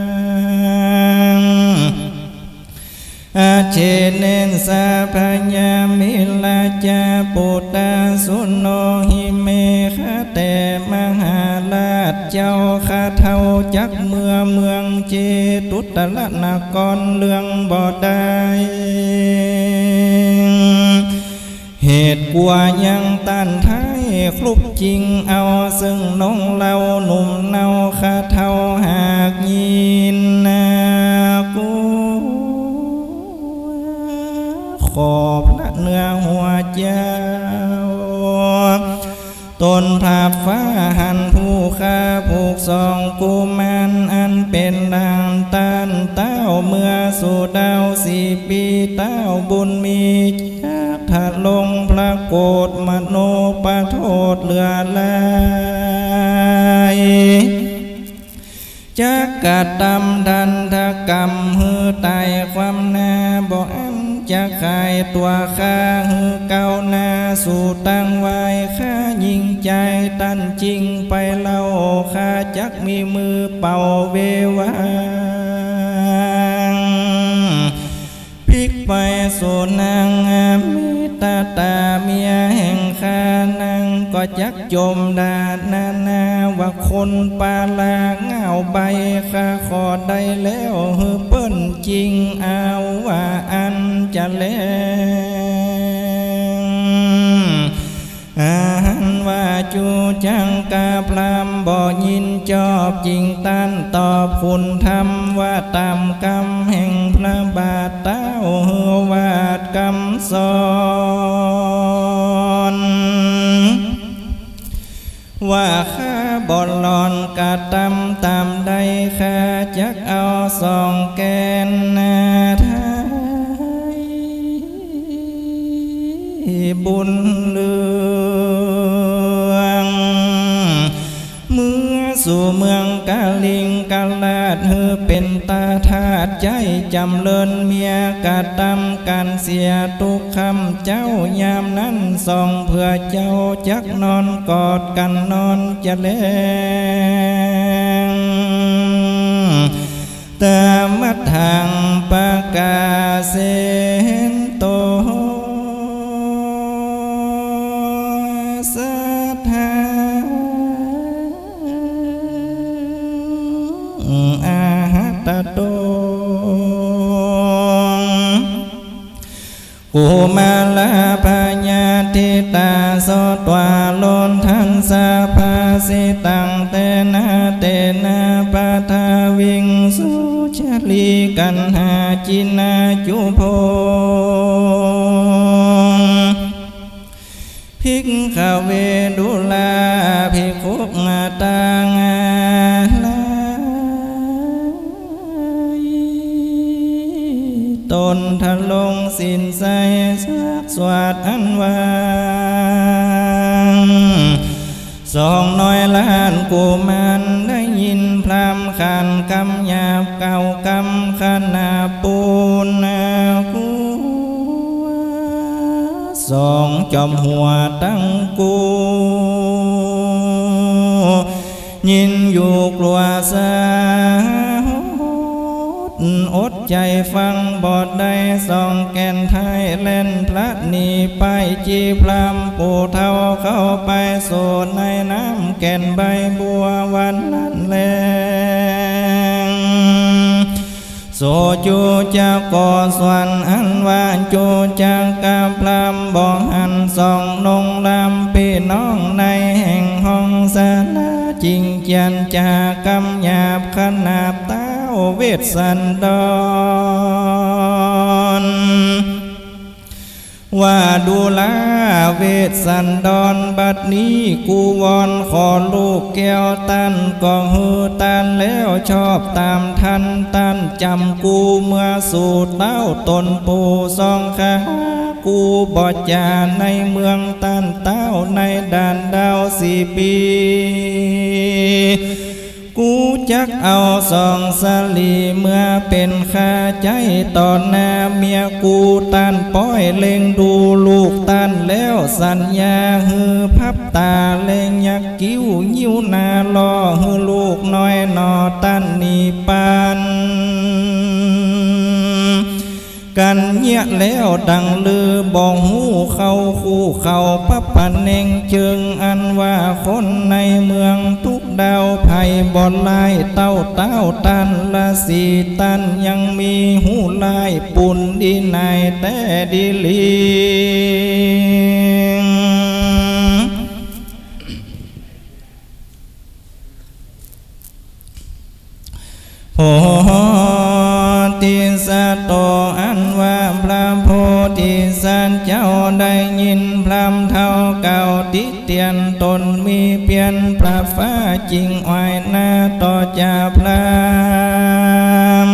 อาเชเนนสาพญามิลาจาปุตตาสุนโนหิเมฆะแต่มหาราชเจ้าข้าเท่าจักเมื่อเมืองเจตุตละนากรเรื่องบ่ได้เหตุกลัวยังตันไทยคลุบจริงเอาซึ่งน้องเราหนุ่มเนาข้าเท่าหากยินนากูขอบละเนื้อหัวเจ้าต้นภาพฟ้าหันผู้ข้าผูกสองกุมารอันเป็นดังตันเต้าเมื่อสู่ดาวสี่ปีเต้าบุญมีจักถัดลงพระโกฏมโนปโทษเหลือลายจักกัดดำดันทกรรมหือตายความนาบ่อันจะขายตัวข้าหือเก่านาสู่ตั้งไว้ข้ายิงใจตันจริงไปเล่าข้าจักมีมือเป่าเววางพลิกไปสู่นางมิตาตาเมียแห่งข้านางก็จักจมดาดนานาว่าคนปาลาเงาใบข้าขอได้แล้วหือเปิ้นจริงเอาว่าอันจะแลอาหันว่าจูจังกาพรามบ่ยินจอบจริงตันตอบคุณธรรมว่าตามกรรมแห่งพระบาทเต้าหือวาดกรรมสอนว่าข้าบ่หลอนกะตำตามใดข้าจักเอาสองแกนนาไทยบุญเลืองเมื่อสู่เมืองกาลิงกาลาดเฮือเป็นตาธาตุใจจำเลินเมียกะตำกันเสียทุกคำเจ้ายามนั้นส่องเพื่อเจ้าจักนอนกอดกันนอนจะแลงตามมัดทางปากาเสนโตสัทธาอาหัตโตกุมาลาพญาทิตาโสตวาโลนทันสาภาสิตังเตนะเตนะปะทาวิงสุชลีกันหาจินาจุโพภิกขเวดุลาภิกขุตังตนทะลงสินใสสักสวัสดอันวางสองน้อยล้านกุมารได้ยินพรำขันคำหยาบเก่ากำขนาปูนากูสองจอมหัวตั้งกูยินอยู่กลัวสาอดใจฟังบอดได้สองแก่นไทยเล่นพระนีไปจีพรำปูเท่าเข้าไปโสดในน้ำแก่นใบบัววันนั้นแลงโสจูจากก่อสวนอันวานจูจากกาพรำบอกอันสองนงลำพี่น้องในแห่งห้องสาลาจริงจันจากำหยาบขนาบตาเวทสันดรว่าดูลาเวทสันดรบัดนี้กูวอนขอลูกแก้วตันก็ฮือตันแล้วชอบตามทันตันจำกูเมื่อสู่เต้าตนปูสองขากูบอดจาในเมืองตันเต้าในด่านดาวสี่ปีกูจักเอาสองสลีเมื่อเป็นข้าใจตอนหน้าเมียกูตันป้อยเล็งดูลูกตันแล้วสัญญาฮือพับตาเล็งยักกิ้วยิ้วนาลอฮือลูกน้อยนอตันนีปานกันเงียแล้วดังลือบอกหูเขาคู่เขาพับปันเองเจิงอันว่าคนในเมืองทุกดาวไผ่บอนลายเต้าเต้าตันละสีตันยังมีหูลายปุ่นดีนายแต่ดีลีโหติสัตโตอันว่าพระโพธิสัตว์เจ้าได้ยินพรำเท่าเก่าติเตียนตนมีเพียนพระฟ้าจริงอ้อยหน้าต่อจาพราม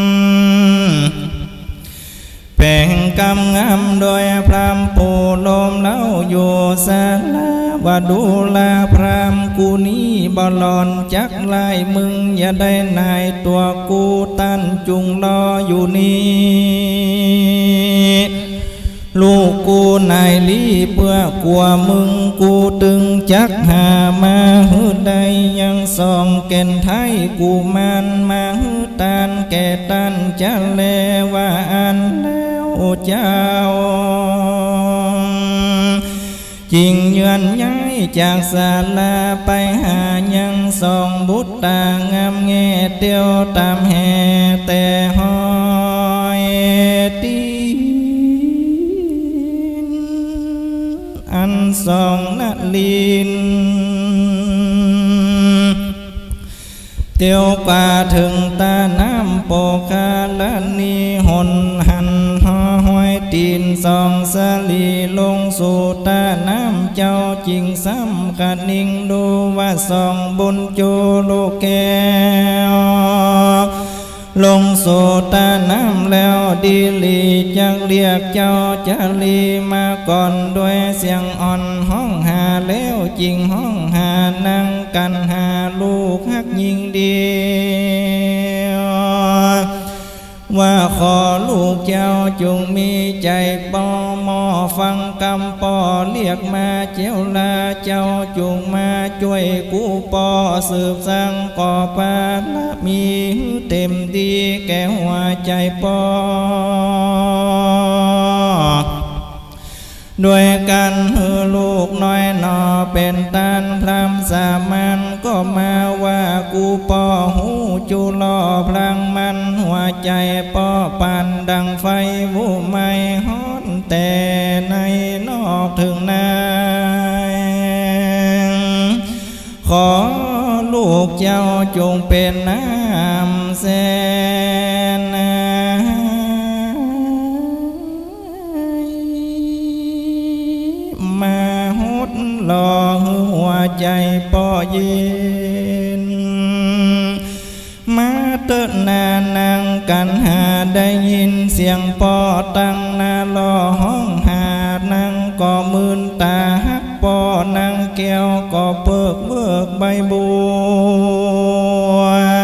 แป่งกำงามโดยพรามปูลมเล่าอยู่สาลาว่าดูลาพรามกูนี้บอลอนจักลายมึงอย่าได้นายตัวกูตันจุงรออยู่นี้ลูกกูนายลีเพื่อกลัวมึงกูตึงจักหามาหื้อใดยังส่องเก่นไทยกูมันมาหื้อตานแก่ตันจะเลว่าอันแล้วเจ้าจริงเยือนย้ายจากศาลาไปหายังส่องบุตรตางามแง่เตียวตามแห่แต่หอยตีอันสองนาลินเตียวกว่าถึงตาน้ำโปกาลนีหนหันหอห้อยตีนสองสลีลงสู่ตาน้ำเจ้าจริงซ้ำกันิ่งดูว่าสองบุญโจโลแก้วลงสู่ตาน้ำแล้วดีลีจักเรียกเจ้าจะลีมาก่อนด้วยเสียงอ่อนห้องหาแล้วจริงห้องหานั่งกันหาลูกฮักยิงเดียวว่าขอลูกเจ้าจงมีใจปอมอฟังคำปอเรียกมาเจ้าลาเจ้าจงมาช่วยกูปอสืบสร้างก่อปาละมีเต็มดีแก่หัวใจปอด้วยกันฮือลูกน้อยนอเป็นตันพรำสามัญก็มาว่ากูปอหูจุลอพลังมันหัวใจปอปันดังไฟวูไม่ฮ้อนแต่ในนอกถึงนายขอลูกเจ้าจงเป็นน้ำแสนมาหดหล่อหัวใจปอเย็นมาเติดนานางกันหาได้ยินเสียงปอตั้งนาลอห้องหานางก็มืนตาฮักปอนางแก้วก็เปิกเบิกใบบัว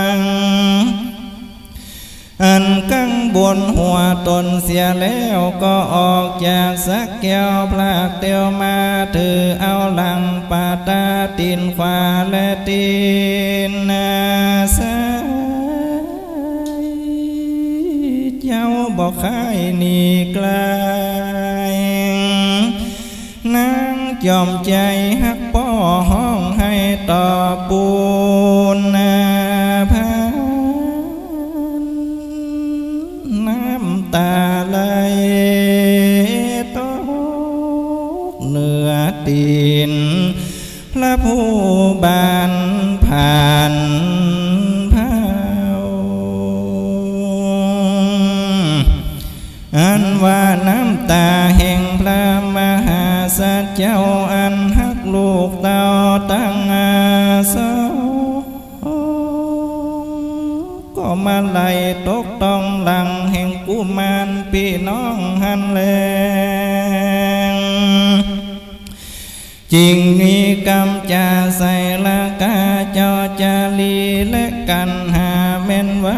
อันกังบนหัวตนเสียแล้วก็ออกจากสักแก้วพลากเตียวมาถือเอาหลังปาตาตีนขวาและตีนนาซ้ายเจ้าบอกใครนี่ไกลนางจอมใจฮักป้อห้องให้ต่อปูนนาพาตาไหลตกเหนือตีนพระผู้บานผ่านเผาอันว่าน้ำตาแห่งพระมหาสัจเจ้าอันฮักลูกเต่าตั้งอาสาก็มาไล่ตกต้องหลังแห่งกุมารพี่น้องหันแลงจริงมีกรรมจะใส่ละกาเจ้าจาลีและกันหาเม่นว่า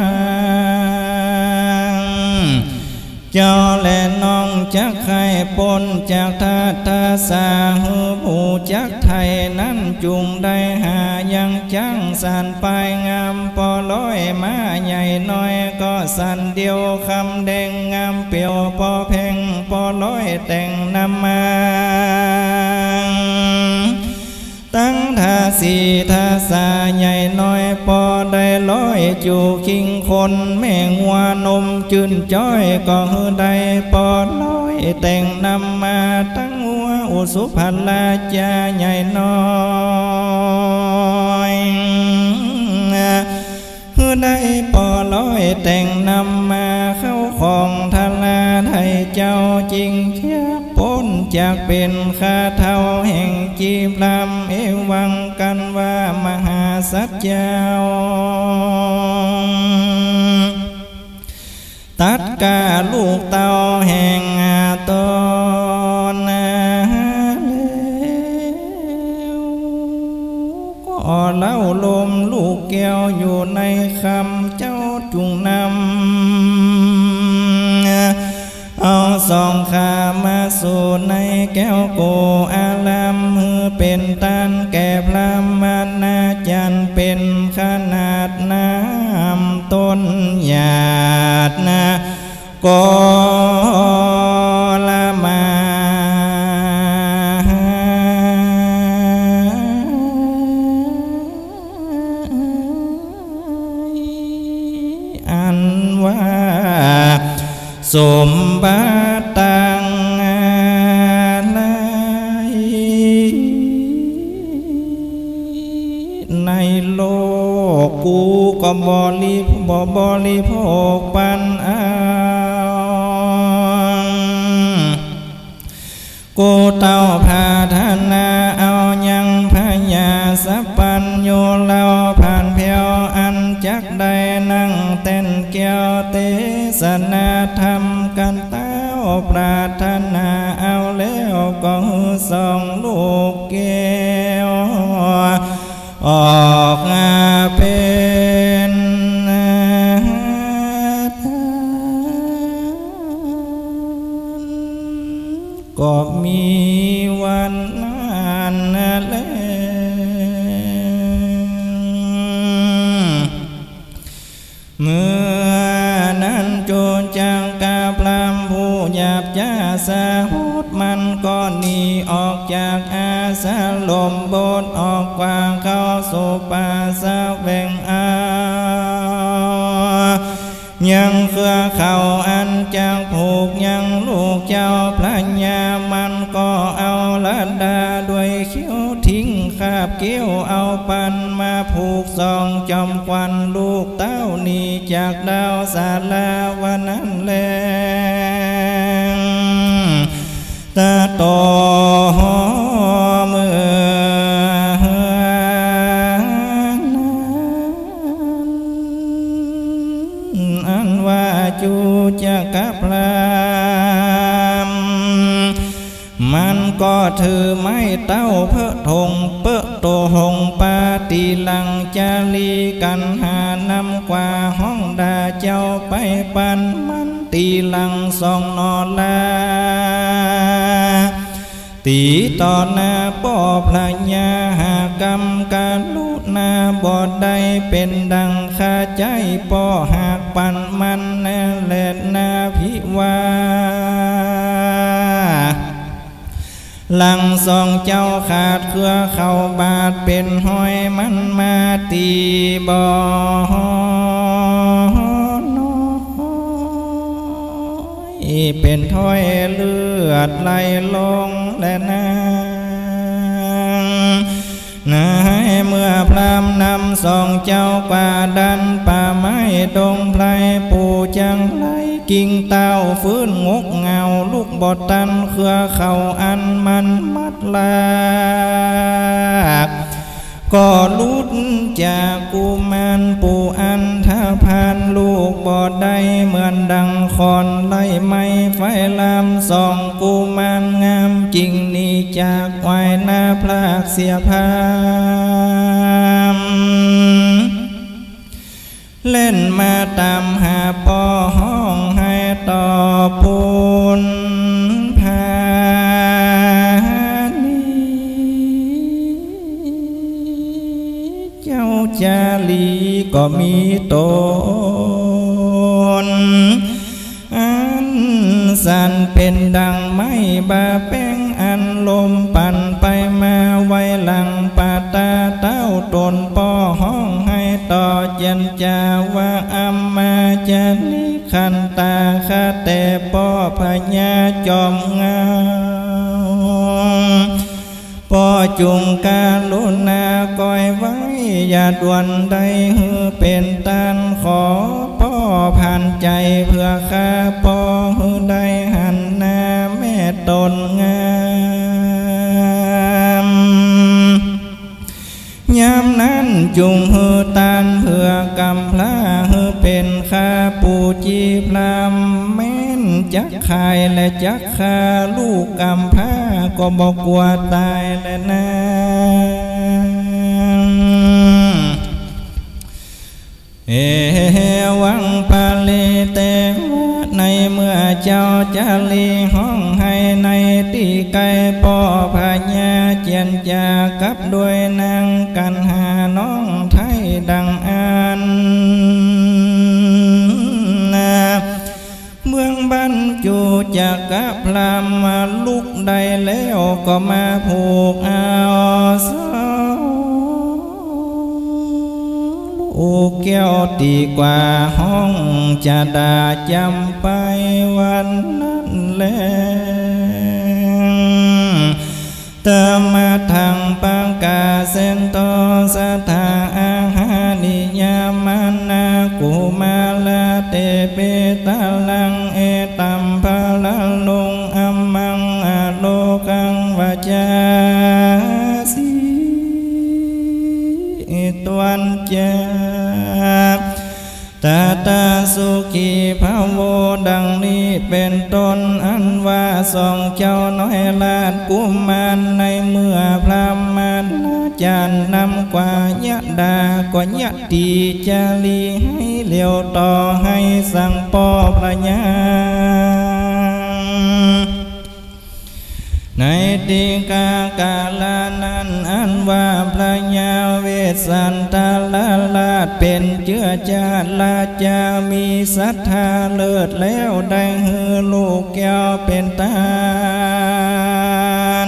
เจ้าและน้องจักใครปนจากทาทาสาหือผู้จักไทยนั้นจุงได้หายังจังสันไปงามปอลอยมาใหญ่น้อยก็สันเดียวคำแดงงามเปียวปอเพ่งปอลอยแต่งนำมาตั้งท่าสีท่าสาใหญ่น้อยปอได้ลอยจูคิงคนแม่งวัวนมจืนจ้อยก็หือได้ปอลอยแต่งนำมาตั้งหัวอุสุพันลาจาใหญ่น้อยหือได้ปอจริงเทียบพ้นจากเป็นข้าเท่าแห่งจีบลำเอวังกันว่ามหาสัจเจ้าตัดกาลูกเต่าแห่งตอนก็เล่าลมลูกแก้วอยู่ในคำเจ้าจุงนำเอาสองขามาสู่ในแก้วโกอาลามมือเป็นตันแก่พระมานาจันเป็นขนาดน้ำต้นหยาดนะก็ละมาอันว่าสมบัติตังอะไรในโลกกูก็บริบ่บริโภคปันเอากูเต้าพาธนาเอายังพญาสัพพัญโยเล่าผ่านเพียวอันจักได้นั่งเต้นเกี่ยวเตสนาธรรมกันเต้าปรารถนาเอาแล้วก็ส่องลูกแก้วออกมาเป็นก็มีวันนั้นแลเมื่อนั้นโจรจังกาพรามผู้หยาบจ้าสาหุดมันก็หนีออกจากอาสาลมบนออกกวางเข้าสู่ป่าสะแวงอายังเครือเขาอันจางผูกยังลูกเจ้าพระญามันก็เอาลัดดาด้วยเขี้ยวทิ้งคาบเกี้ยวเอาปันมาผูกสองจอมควันลูกเต้านี่จากดาวสาลาวันนั้นแลตาโตเมื่ออันว่าจูจะกับพรามมันก็ถือไม้เต้าเพื่อทงเปื้อโตหงปาตีลังจารีกันหานำกว่าห้องดาเจ้าไปปันมันตีลังสองนอลาตีต่อหน้าป่อพระญาหากรรมการลุนาบอดได้เป็นดังคาใจป่อหากปันมันแน่แลดนาพิวาหลังสองเจ้าขาดเครือเข้าบาดเป็นห้อยมันมาตีบ่อเป็นถ้อยเลือดไหลลงและนางนายเมื่อพรามนำสองเจ้ากว่าดันป่าไม้ดงไพรปูจังไหลกิ่งเต้าฟื้นงกเงาลูกบอดตันเครือเขาอันมันมัดลากก็ลุดจากกุมารปูอันทพานลูกบอดได้เหมือนดังคอนไล่ไม้ไฟลามสองกุมารงามจริงนี่จากไว้หน้าพลากเสียพามเล่นมาตามหาป่อห้องให้ต่อปูนพาเจ้าจาลีก็มีตนอันสันเป็นดังไม้บาแป้งอันลมปั่นไปมาไว้หลังปาตาเต้าตนป่อห้องให้ต่อจันจาว่าอัมมาจันนิขันตาคาแต่ป่อพญาจอมงาป่อจุงกาลุนาก้อยไว้อย่าด่วนใดหือเป็นตันขอป่อผ่านใจเพื่อข้าป่อหือได้หันนาตนงามยามนั้นจุงหือตานเพื่อกำพลาหือเป็นข้าปูจีพรามแม่นจักขายและจักขาลูกกำพร้าก็บอกกลัวตายและนะเอวังปาลีเตในเมื่อเจ้าจะลีห้องให้ในตีไก่ปอพญาเจียนจากับด้วยนางกันหาน้องไทยดังอันนาเมืองบ้านจูจักกะพรามมาลุกได้แล้วก็มาผูกเอาสโอ้แก้วตีกว่าห้องจะด่าจำไปวันนั้นแลเติมมาทางปังกาเส้นตอสถาอาหานิยามานากุมาลาเตเปตาลังเอตัมภาลลงอัมมังอโลกังวจาสีตวันจาตาตาสุขีภาโวดังนี้เป็นต้นอันว่าสองเจ้าน้อยลาดกุมารในเมื่อพระมารจารย์นำกว่ายะดาก็ยะตีจารีให้เลี้ยวต่อให้สั่งปอพระญาในติกากาลานั้นอันว่าพระญาเวสสันตาลาลาดเป็นเชื้อชาติลาจามีศรัทธาเลิศแล้วได้ฮือลูกแก้วเป็นตาล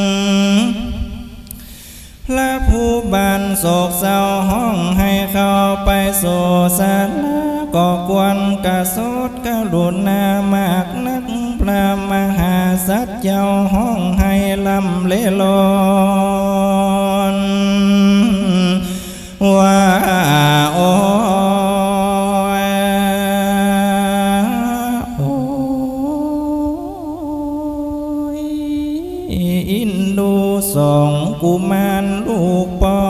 พระผู้บันโศกเศร้าห้องให้เข้าไปโศสาราก็ควรกระสดกรุณามากนักพระมหาสัจเจ้าห้องให้ลำเลลอนว่าโอ้อินดูสองกุมารลูกปอ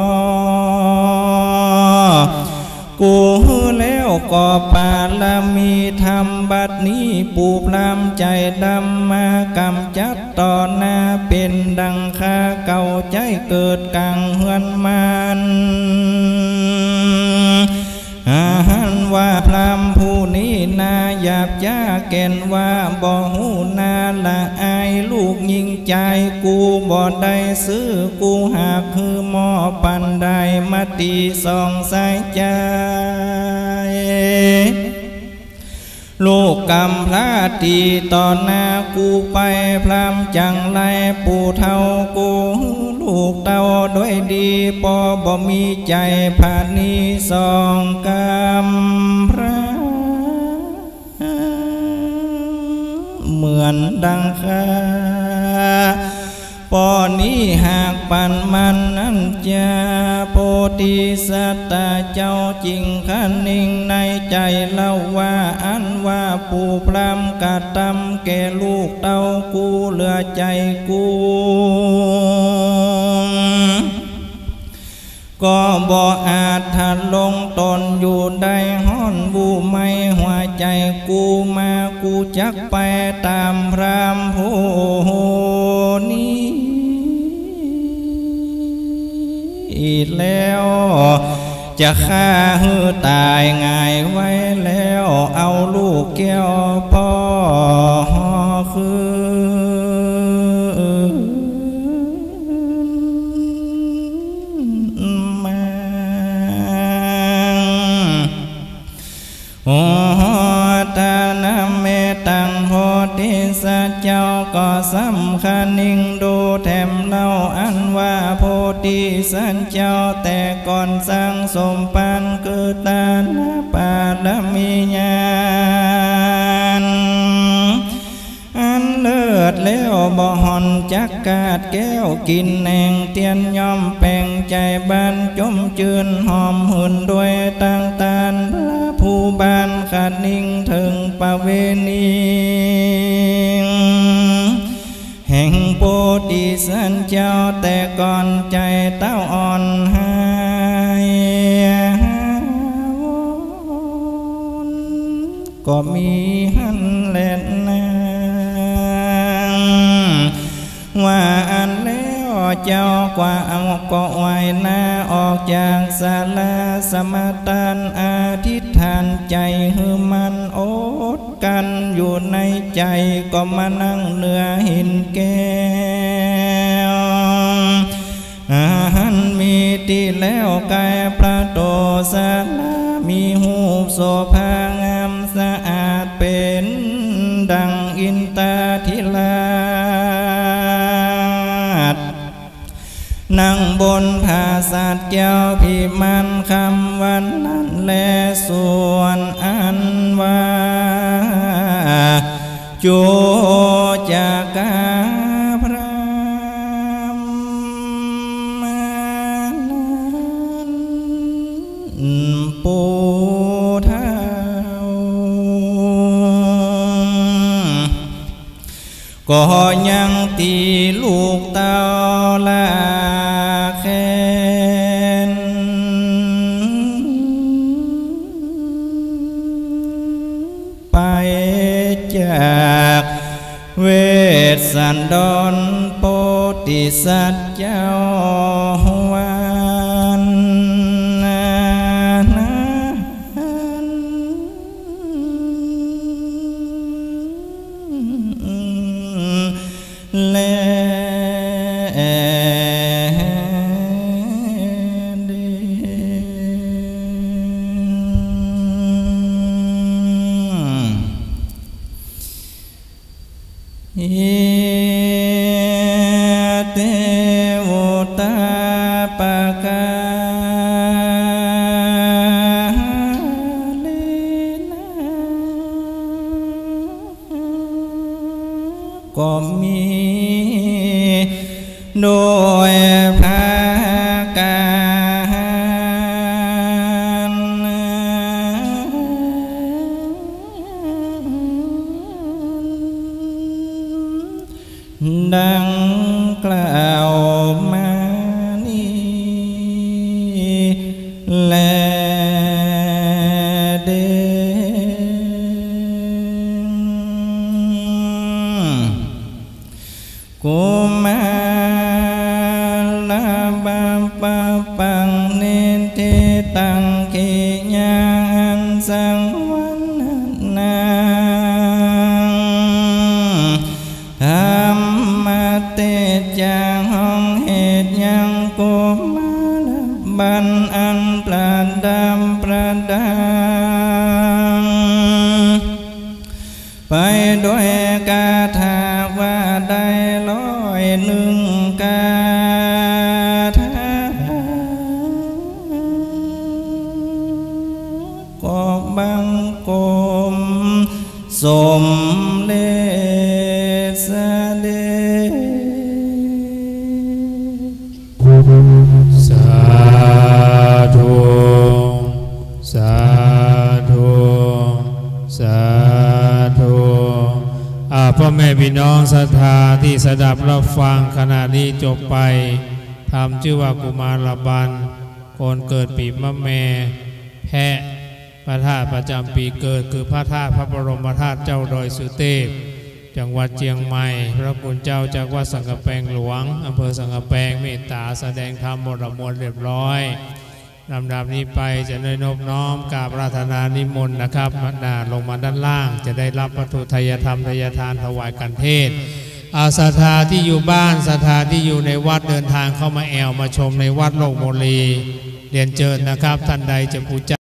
กูแล้วก็ปาลามีธรรมบัดนี้ปูพรามใจดำมากำจัดต่อหน้าเป็นดังคาเก่าใจเกิดกังเฮือนมันอาหันว่าพรามผู้นี้นาหยาบจ้าแก่นว่าบ่หูนาละอายลูกยิงใจกูบ่ได้ซื้อกูหากคือหม้อปันได้มาตีสองสายใจลูกกำพลาตีต่อหน้ากูไปพรามจังไรปูเท่ากูลูกเต้าด้วยดีปอบ่มีใจผ่านนี้สองกำพระเหมือนดังคาปอนี้หากปันมันนั้นจะโพธิสัตตาเจ้าจริงขันนิ่งในใจเล่าว่าอันว่าปูพรามกะตำแก่ลูกเต้ากูเหลือใจกูก็บ่อาจทันลงตนอยู่ได้ห้อนบูไม่หัวใจกูมากูจักไปตามพรามผู้นี้อีกแล้วจะฆ่าหือตายง่ายไว้แล้วเอาลูกแก้วพ่อคือโอ้ตานาเมตังโพธิสัตว์เจ้าก็สำคัญนิ่งดูแถมเล่าอันว่าโพธิสัตว์เจ้าแต่ก่อนสร้างสมปันคือตานาปาดมีญาณอันเลิศแล้วบ่หอนจักกาดแก้วกินแหงเตียนย่อมแป่งใจบ้านจมจืนหอมหุ่นด้วยต่างตานพระผู้บานขาดนิ่งถึงประเวณีติสันเจ้าแต่ก่อนใจเต้าอ่อนหายก็มีหันแลนนางว่าอันแล้วเจ้ากว่าเอาก็ไว้หน้าออกจากศาลาสมาทานอธิษฐานใจหือมันอดกันอยู่ในใจก็มานั่งเหนือหินแก้วอาหารมีที่แล้วกายพระโตศาลามีหูโสภางามสะอาดเป็นดังอินตาธิราชนั่งบนผาสัตเจ้าพิมันคำวันนั้นแลส่วนอันว่าโจจากาพระปูเท้าก็ยังตีลูกเต้าละแค้นไปจากเวสสันดรโพธิสัตว์เจ้าวันแลเทวตาปะกาเลนะก็มีโดยภาการดังกล่าวมานี้แลเดกุมาลาบาปะปังเนเทตังเกยังสังวันนาธรรมเตจางห้องเหตุยังกุมาลบันอันปราดดำประดังไปด้วยกาถาว่าได้ร้อยหนึ่งกาถาก็บังกมสมเลสเด
สาธุสาธุสาธุอาพ่อแม่พี่น้องศรัทธาที่สดับรับฟังขณะนี้จบไปทำชื่อว่ากุมารบันคนเกิดปีมะแม่แพะพระธาตุประจำปีเกิดคือพระธาตุพระบรมธาตุเจ้าดอยสุเทพจังหวัดเชียงใหม่พระคุณเจ้าจากวัดสังกะแปงหลวงอำเภอสังกะแปงเมตตาแสดงธรรมหมดมวลเรียบร้อยลำดับนี้ไปจะได้นบน้อมกราบราธนานิมนต์นะครับนาลงมาด้านล่างจะได้รับวัตถุทายธรรมทายทานถวายกันเทศอาศรัทธาที่อยู่บ้านศรัทธาที่อยู่ในวัดเดินทางเข้ามาแอวมาชมในวัดโลกโมลีเรียนเชิญนะครับท่านใดจะบูชา